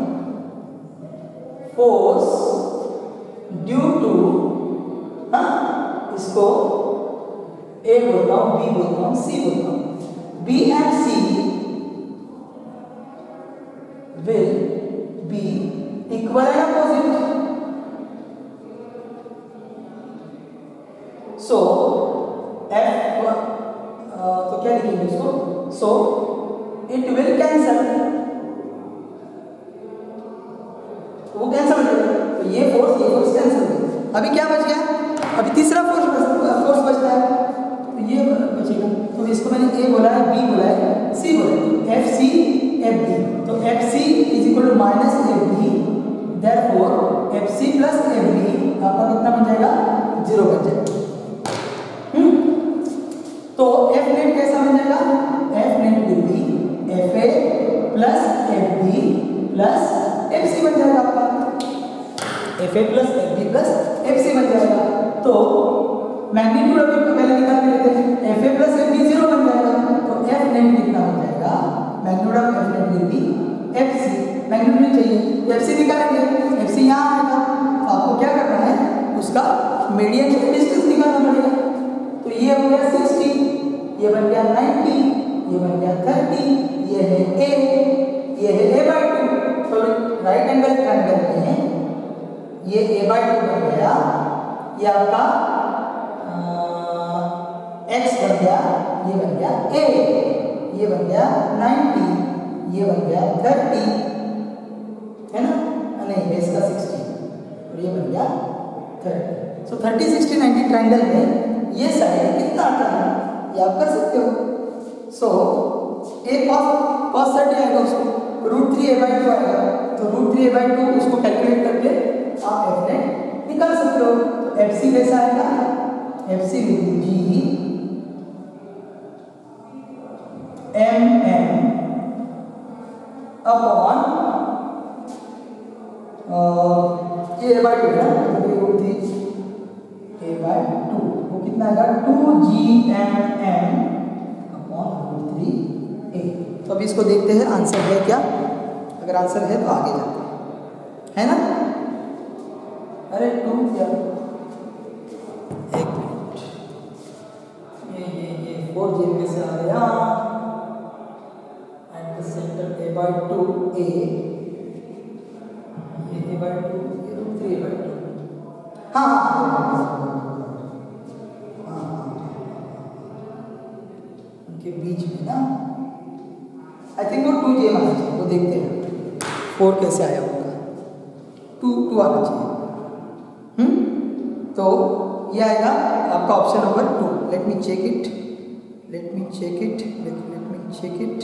फोर्स ड्यू टू, हाँ इसको ए बोलता हूँ, बी बोलता हूँ, सी बोलता हूँ, B and C will be equal and opposite. So F तो क्या लिखेंगे इसको, सो इट विल कैंसल, वो कैंसल हो जाएगा, तो ये फोर्स ये फोर्स कैंसल हो गया। अभी क्या बच गया, अभी तीसरा फोर्स फोर्स बचता है, तो ये बचेगा। तो इसको मैंने ए बोला है, बी बोला है, सी बोला है, तो एफ सी एफ बी, तो F C is equal to minus F B, therefore F C plus F B आपका कितना बन जाएगा, जीरो बन जाएगा। हम्म तो एफ नेट कैसा बन जाएगा, F net will be F A plus F B plus F C बन जाएगा आपका, F A plus F B plus F C बन जाएगा। तो मैग्नीट्यूड अभी पहले निकाल के लेते हैं, F A plus F B zero बन जाएगा, तो एफ नेट कितना बन जाएगा, magnitude of F net will be F C, magnitude चाहिए एफ सी निकालेंगे, एफ सी यहाँ आएगा, तो आपको क्या करना है, उसका मीडियन डिस्टेंस निकालना पड़ेगा। तो ये हो गया सिक्सटी, ये बन गया नाइन्टी, ये बन गया थर्टी, ये है ए, ये है ए बाई टू, तो राइट एंगल ट्रायंगल में ये ए बाई टू बन गया, ये आपका एक्स बन गया, ये बन गया ए, ये बन गया नाइन्टी, ये बन गया थर्टी, है ना, नहीं बेस का सिक्सटी, और ये बन गया thirty. So thirty sixty ninety triangle में ये साइड कितना आता है ये आप कर सकते हो। So A cos cos thirty आएगा, उसको root three A by two आएगा, तो root three A by two उसको कैलकुलेट करके आप एफ नेट निकाल सकते हो। तो एफ सी कैसा आएगा, F C will be G M M upon A by two है, root three A by two, वो कितना आएगा, two G M M upon root three A. तो अभी इसको देखते हैं आंसर है क्या, अगर आंसर है तो आगे जाते हैं, है ना। अरे टू क्या, एक मिनट, ये ये ये फोर जी में से आ गया, at the center A by two A, ये ए बाई टू, ये root three A by two, हाँ उनके बीच में ना, आई थिंक वो टू जे आना चाहिए, वो देखते हैं फोर कैसे आया होगा, टू टू आना चाहिए। हम्म तो ये आएगा आपका option number two. Let me check it, let me check it, let me check it,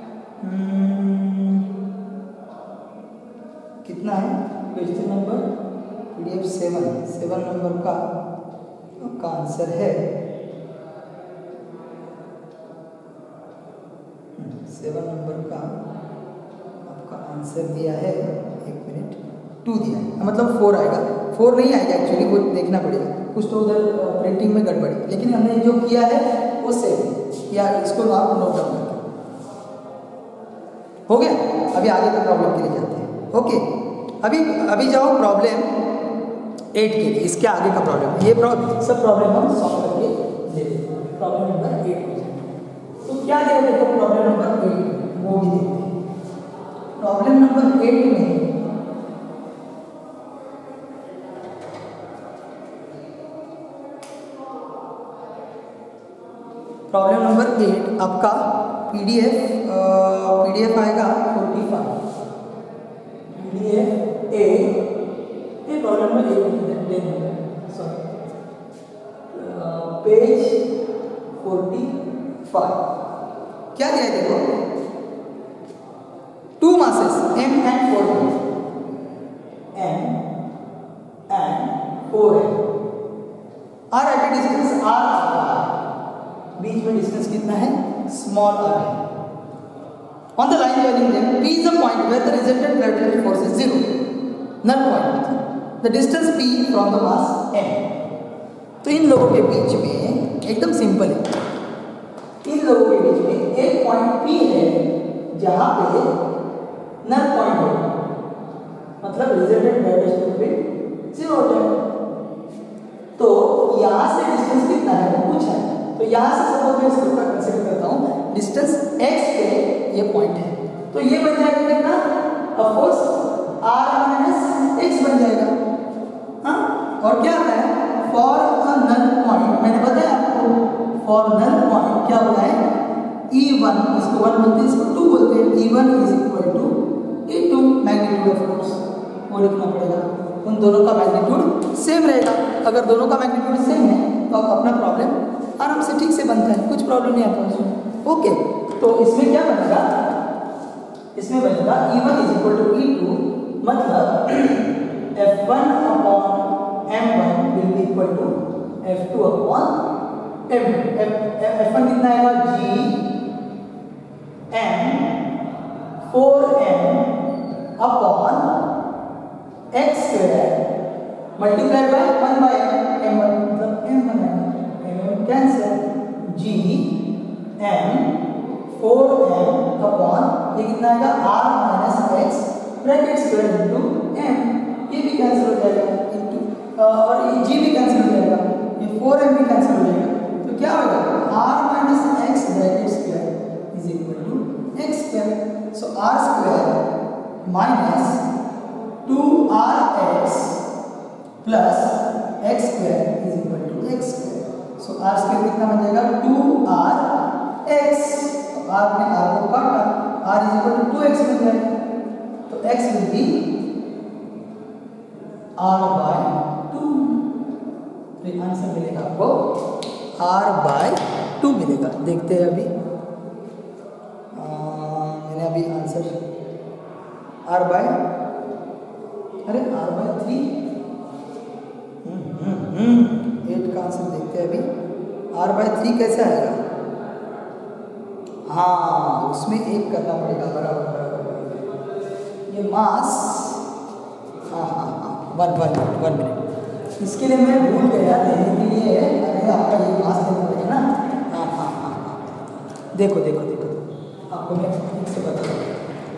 कितना है question number PDF seven, seven number का आपका आंसर है, सेवन नंबर का आपका आंसर दिया है, एक मिनट, टू दिया है, मतलब फोर आएगा, फोर नहीं आएगा एक्चुअली, वो देखना पड़ेगा, कुछ तो उधर प्रिंटिंग में गड़बड़ी, लेकिन हमने जो किया है वो सेम किया, इसको आप नोट डाउन करके हो गया। अभी आगे के प्रॉब्लम के लिए जाते हैं। ओके, अभी अभी जाओ प्रॉब्लम एट के लिए, इसके आगे का प्रॉब्लम, ये प्रॉब्लम सब प्रॉब्लम हम सॉल्व करके देखते हैं। प्रॉब्लम नंबर एट हो जाए तो क्या दिया, देखो प्रॉब्लम नंबर एट वो भी देखते हैं। प्रॉब्लम नंबर एट में प्रॉब्लम नंबर एट आपका पीडीएफ पीडीएफ आएगा फोर्टी फाइव, पीडीएफ ए, ये problem number eight sorry page forty five. क्या दिया है देखो, two masses M and four M and four M are at a distance R, बीच में डिस्टेंस कितना है, स्मॉल आर है। On the line joining them, P is the point where the resultant gravitational force is zero, null point। The distance p from the mass m। तो इन लोगों के बीच में एकदम सिंपल है, इन लोगों के बीच में एक पॉइंट p है जहां पे नल पॉइंट है, मतलब रिजल्टेंट ग्रेविटेशनल फील्ड जीरो हो जाएगा। तो यहाँ से डिस्टेंस कितना है वो पूछा है, तो यहाँ से सपोज मैं इसको कंसीडर करता हूँ डिस्टेंस x पे ये पॉइंट है, तो ये बन जाएगा कितना, of course r minus X बन जाएगा। हाँ, और क्या आता है फॉर अ नल पॉइंट, मैंने बताया आपको फॉर नल पॉइंट क्या होता है ई वन, इसको वन बोलते हैं, इसको टू बोलते हैं, E one is equal to E two magnitude of force, वो लिखना पड़ेगा। उन दोनों का मैग्नीट्यूड सेम रहेगा, अगर दोनों का मैग्नीट्यूड सेम है तो अपना प्रॉब्लम आराम से ठीक से बनता है, कुछ प्रॉब्लम नहीं आता उसमें। ओके, तो इसमें क्या बनेगा, इसमें बनेगा E one is equal to E two, मतलब F one upon M one will be equal to F two upon M. F one कितना आएगा G M four M upon x square multiply by one by M one, मतलब M one आएगा, M cancel, G M four M upon ये कितना आएगा R minus x bracket square into M, ये भी cancel हो जाएगा इनटू, और ये जी भी कैंसिल हो जाएगा, ये फोर एम भी कैंसिल हो जाएगा, तो क्या होगा R minus x bracket square is equal to x square. So R square minus two R X plus X square is equal to x square. So R square कितना बन जाएगा two R X, R में R को काटा, R is equal to two X बन जाएगा, तो X will be R by two, तो आंसर मिलेगा आपको आर बाय टू मिलेगा। देखते हैं अभी, आ, मैंने अभी आंसर आर बाय, अरे आर बाय थ्री, एट का आंसर देखते हैं अभी। आर बाय थ्री कैसे आएगा, हाँ उसमें एक करना पड़ेगा, बराबर बराबर, ये मास, हाँ हाँ हाँ one one minute one minute इसके लिए मैं भूल गया लेने के लिए, अरे आपका ये मास लेना पड़ेगा ना, हाँ हाँ हाँ हाँ देखो देखो देखो आपको मैं ठीक से बता दूँ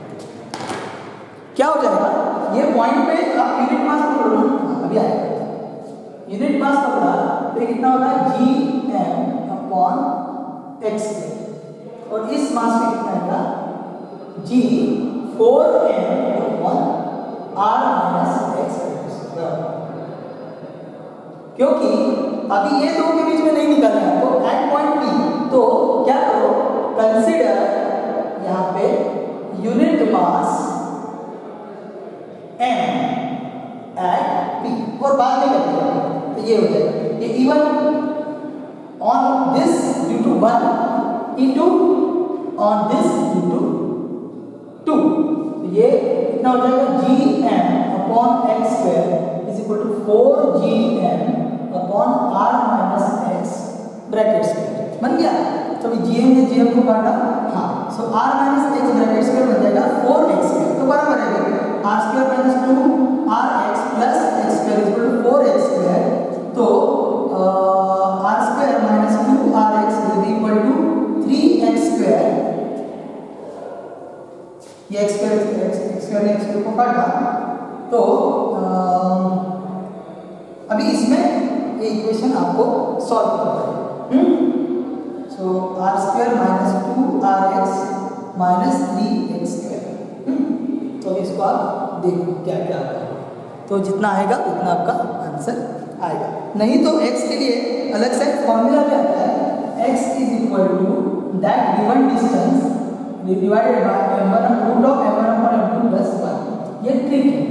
क्या हो जाएगा, ये पॉइंट पे आप यूनिट मास पकड़ो ना, अभी आएगा यूनिट मास पकड़ा तो कितना होगा जी एम अपॉन एक्स, और इस मास पे कितना आएगा G four M upon R minus X, क्योंकि अभी ये दो के बीच में नहीं निकलना है, तो एट पॉइंट पी, तो क्या करो कंसीडर यहाँ पे unit mass M at P, और बाद में करते हैं तो ये हो जाएगा, ये even on this due to one into on this due to two, तो ये कितना हो जाएगा G M upon x square is equal to four G M upon R minus x bracket square, बन गया। तो जी एम ने G M को काटा, हाँ, so R minus x bracket square बन जाएगा फोर एक्स स्क्वायर, तो बराबर है R square minus two R X plus X square is equal to four X square, तो R square minus two R X will be equal to three X square, ये X square X square ने X square को काटा, तो आ, अभी इसमें ये equation आपको सॉल्व करना है, so R square minus two R X minus three X square, तो इसको आप देखो क्या क्या आता है, तो जितना आएगा उतना आपका आंसर आएगा, नहीं तो x के लिए अलग से फॉर्मूला भी आता है, x is equal to that given distance divided by M one root of M one upon M two plus one, ये ट्रिक है,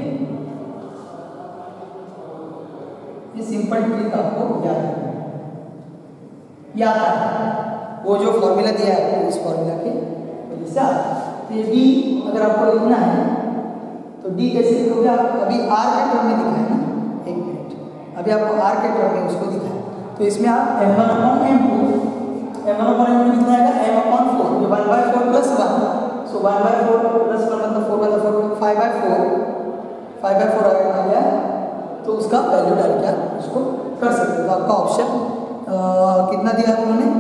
ये सिंपल ट्रिक आपको याद रखना है, याद है वो जो फॉर्मूला दिया है आपको, उस फॉर्मूला के वजह से आता है। तो ये d अगर आपको लिखना है तो d कैसे लिखोगे आप, अभी r के टर्म में दिखा है ना, एक मिनट, अभी आपको r के टर्म में उसको दिखा है, तो इसमें आप M one upon M two, M one upon M two कितना आएगा m अपॉन फोर, ये one by four plus one, so one by four plus one मतलब four by four, five by four, five by four आ गया तो उसका value डाल के आप उसको कर सकते हो। तो आपका ऑप्शन कितना दिया है उन्होंने,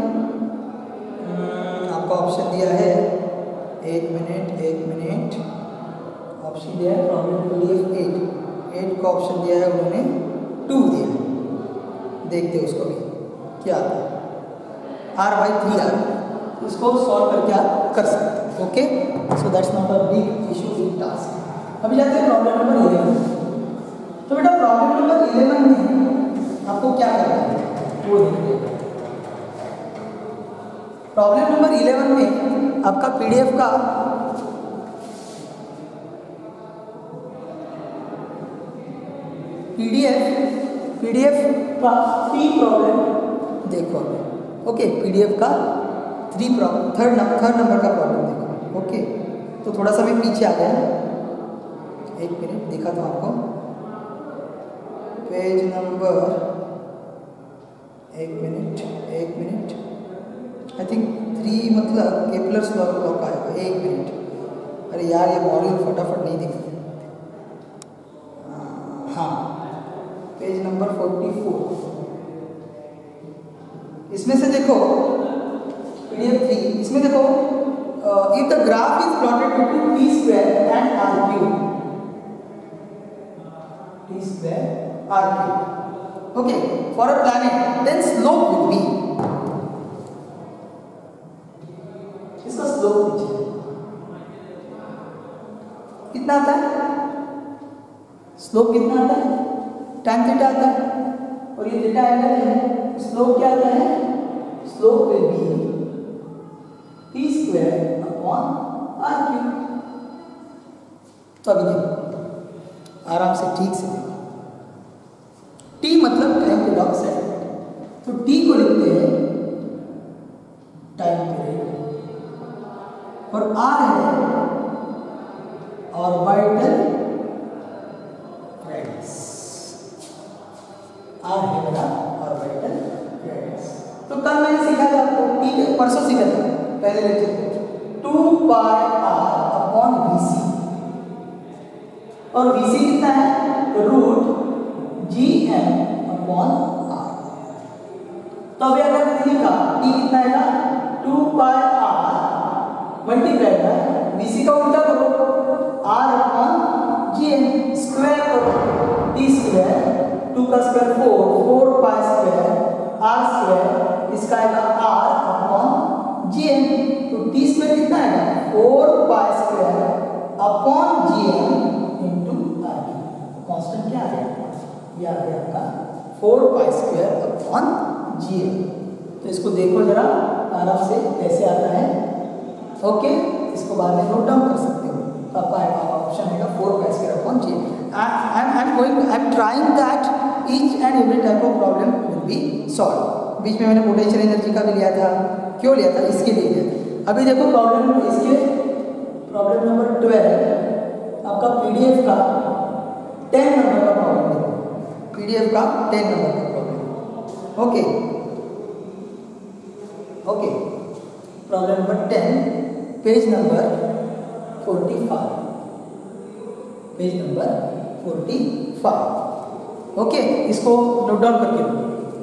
आपका ऑप्शन दिया है एक मिनट एक मिनट ऑप्शन दिया है प्रॉब्लम पीडीएफ एट एट का ऑप्शन दिया है उन्होंने टू दिया है। देखते हैं उसको भी क्या आता है, आर बाई थ्री आर, इसको सॉल्व करके आप कर सकते हैं। Okay, so that's not a big issue big task. अभी जाते हैं प्रॉब्लम नंबर इलेवन। तो बेटा प्रॉब्लम नंबर इलेवन में आपको क्या करना है वो देखते हैं। प्रॉब्लम नंबर इलेवन में आपका पीडीएफ का पीडीएफ पीडीएफ का थ्री प्रॉब्लम देखो। ओके, पीडीएफ का three problem third number third number का प्रॉब्लम देखो। ओके, तो थोड़ा सा मैं पीछे आ गया, एक मिनट दिखा था आपको पेज नंबर, एक मिनट एक मिनट आई थिंक थ्री मतलब केपलर्स लॉ का आएगा। एक मिनट, अरे यार ये मॉड्यूल फटाफट नहीं दिखता। हाँ, पेज नंबर फोर्टी फोर, इसमें से देखो पीडीएफ थ्री, इसमें देखो if the graph is plotted between T square and R cube, T square R cube, okay, for a planet then slope will be, इसका स्लोप नीचे कितना आता है, स्लोप कितना आता है, tan थीटा आता है, और ये थीटा एंगल है, स्लोप क्या आता है, slope will be T square upon R cube. तो अभी देखो आराम से ठीक से देखो, टी मतलब टाइम के लॉग सेट, तो टी को लिखते हैं टाइम पीरियड, और आर है ऑर्बिटल रेडियस, आर है बड़ा ऑर्बिटल रेडियस। तो कल मैंने सीखा था आपको, ठीक है, परसों सीखा था पहले लेक्चर में, two pi R upon VC, और वीसी कितना है, root G M upon R. तो अभी अगर मैंने लिखा टी कितना है, two pi R multiply by VC का उल्टा करो, R upon G M, square करो, टी स्क्वायर टू का square four, four pi square R square, इसका आएगा आर अपॉन जी एम, तो टी स्क्वायर कितना आएगा, four pi square upon G M into are, constant क्या आ गया, ये आ गया आपका four pi square upon G M. तो इसको देखो जरा आराम से कैसे आता है। ओके, इसको बाद में नोट डाउन कर सकते हो। तो आपका ऑप्शन आएगा four pi square upon G M. I am going I am trying that each and every type of problem will be solve. बीच में मैंने पोटेंशियल एनर्जी का भी लिया था, क्यों लिया था, इसके लिए लिया था। अभी देखो प्रॉब्लम इसके प्रॉब्लम नंबर ट्वेल्व, आपका पीडीएफ का टेन नंबर का प्रॉब्लम देखो, पीडीएफ का टेन नंबर का problem. Okay okay, problem number ten, page number forty five, page number forty five. Okay, इसको नोट डाउन करके लो।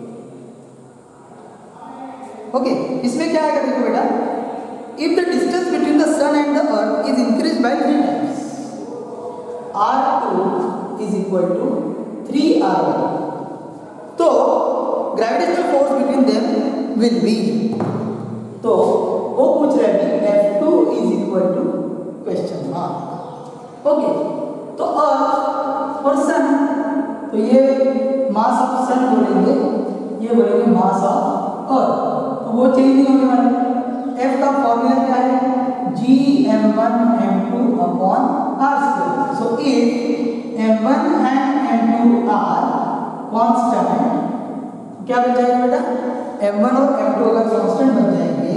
ओके, इसमें क्या आएगा देखो बेटा, if the distance between the sun and the earth is increase by three times, R two is equal to three R one, तो gravitational force between them will be, तो वो पूछ रहे हैं F two is equal to question mark. Okay, तो earth और सन, तो ये मास ऑफ सन बोलेंगे, ये बोलेंगे मास ऑफ अर्थ, तो वो चेंज नहीं होने वाला। एफ का फॉर्मूला क्या है, G M one M two upon R square. So if M one and M two are constant, क्या बन जाएगा बेटा, एम वन और एम टू अगर कांस्टेंट बन जाएंगे,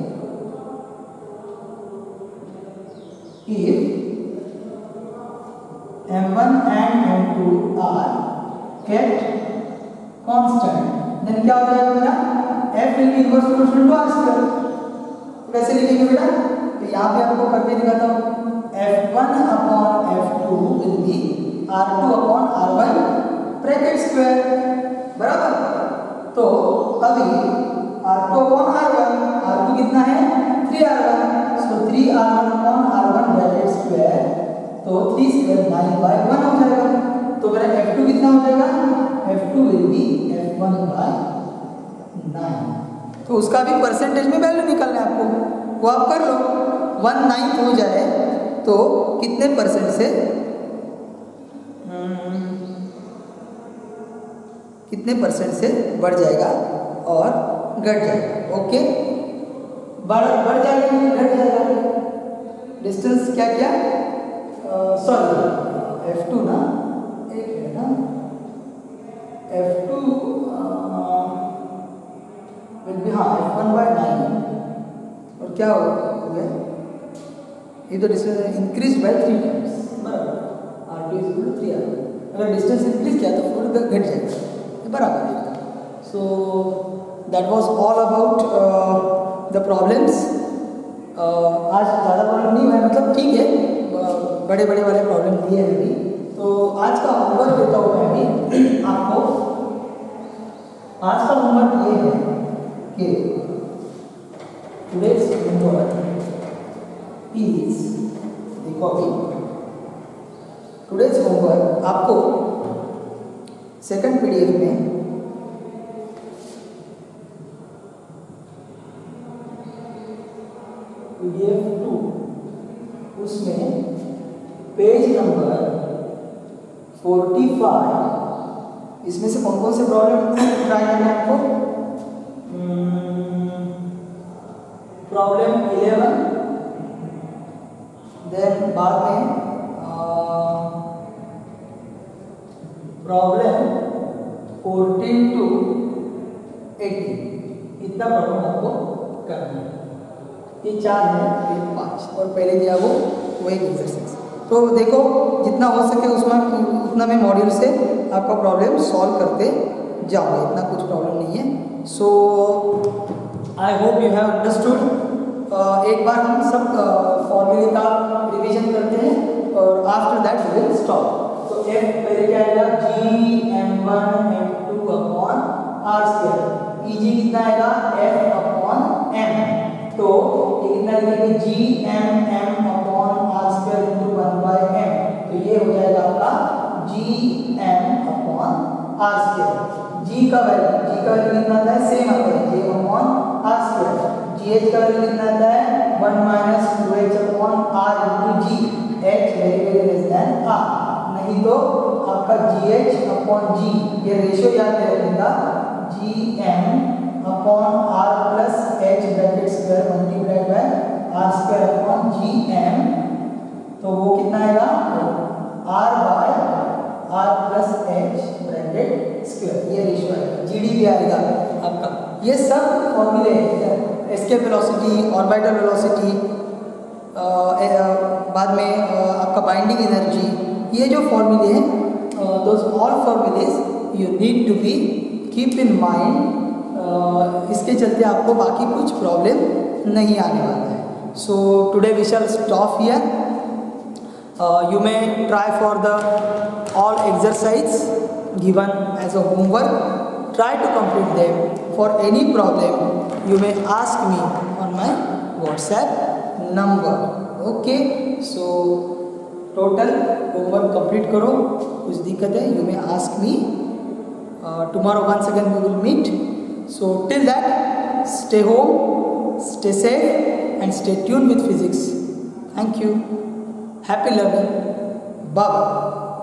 if M one and M two are kept constant, then क्या हो जाएगा बेटा, f will be inverse proportional to r square। कैसे लिखेंगे बेटा, तो यहाँ पे आपको करके दिखाता हूँ, F one upon F two will be R two upon R one तो three square nine by one हो जाएगा। तो मेरा एफ टू कितना हो जाएगा, F two will be F one by nine. तो उसका भी परसेंटेज में वैल्यू निकालना है आपको, वो आप कर लो। वन नाइन्थ हो जाए तो कितने परसेंट से कितने परसेंट से बढ़ जाएगा और घट जाएगा। ओके, बढ़ बढ़ जाएगा नहीं घट जाएगा। डिस्टेंस क्या क्या, सॉरी एफ टू ना, एक है ना एफ टू विल बी हाँ एफ वन बाई नाइन। और क्या हो गया, ये तो distance increase by three times, बराबर R two is equal to three R. अगर डिस्टेंस इंक्रीज किया तो फोर घट जाएगा, बराबर है। So that was all about the problems. आज ज़्यादा प्रॉब्लम नहीं हुआ, मतलब ठीक है, बड़े बड़े वाले प्रॉब्लम दिए हैं अभी। तो आज का होमवर्क देता हूँ मैं अभी आपको। आज का होमवर्क ये है कि टुडेज होमवर्क इज, देखो अभी टुडेज होमवर्क आपको सेकंड पीडीएफ में पीडीएफ टू, उसमें पेज नंबर फोर्टी फाइव, इसमें से कौन कौन से प्रॉब्लम ट्राई करना है आपको, प्रॉब्लम इलेवन, देन बाद में प्रॉब्लम फोर्टीन टू एटीन, इतना प्रॉब्लम आपको करना है। ये चार है, ये पाँच, और पहले दिया वो वो एक एक्सरसाइज। तो देखो जितना हो सके उसमें उतना मैं मॉड्यूल से आपका प्रॉब्लम सॉल्व करते जाऊँगा, इतना कुछ प्रॉब्लम नहीं है। So I hope you have understood. एक बार हम सब फॉर्मूले का रिवीजन करते हैं और after that we will stop. तो एफ पहले क्या आएगा, G M one M two upon R square. E G कितना आएगा, एफ अपॉन एम। तो ये कितना लिखेंगे, G M M upon R square into one by M. तो ये हो जाएगा आपका G M upon R square. G का वैल्यू, जी का वैल्यू कितना आता है, सेम आता है, J upon R square. G H का वैल्यू कितना आता है, one minus two H upon R into G, H very very less than R. नहीं तो आपका जी एच अपॉन जी, ये रेशियो याद रखिएगा, G M upon R plus H bracket square multiplied by R square upon G M. तो वो कितना आएगा, R by R plus H bracket square, ये रेशियो आएगा। जीडी भी आएगा आपका। ये सब फॉर्मूले हैं, एस्केप वेलोसिटी, ऑर्बिटल वेलोसिटी, बाद में आपका बाइंडिंग एनर्जी, ये जो फॉर्मूले हैं, those all formulas you need to be keep in mind. इसके चलते आपको बाकी कुछ प्रॉब्लम नहीं आने वाला है। So today we shall stop here. You may try for the all exercise given as a homework, try to complete them. For any problem you may ask me on my WhatsApp number. Okay, so total homework complete करो, कुछ दिक्कत है you may ask me. uh, tomorrow once again we will meet. So till that, stay home, stay safe and stay tuned with physics. Thank you. Happy learning. Bye bye.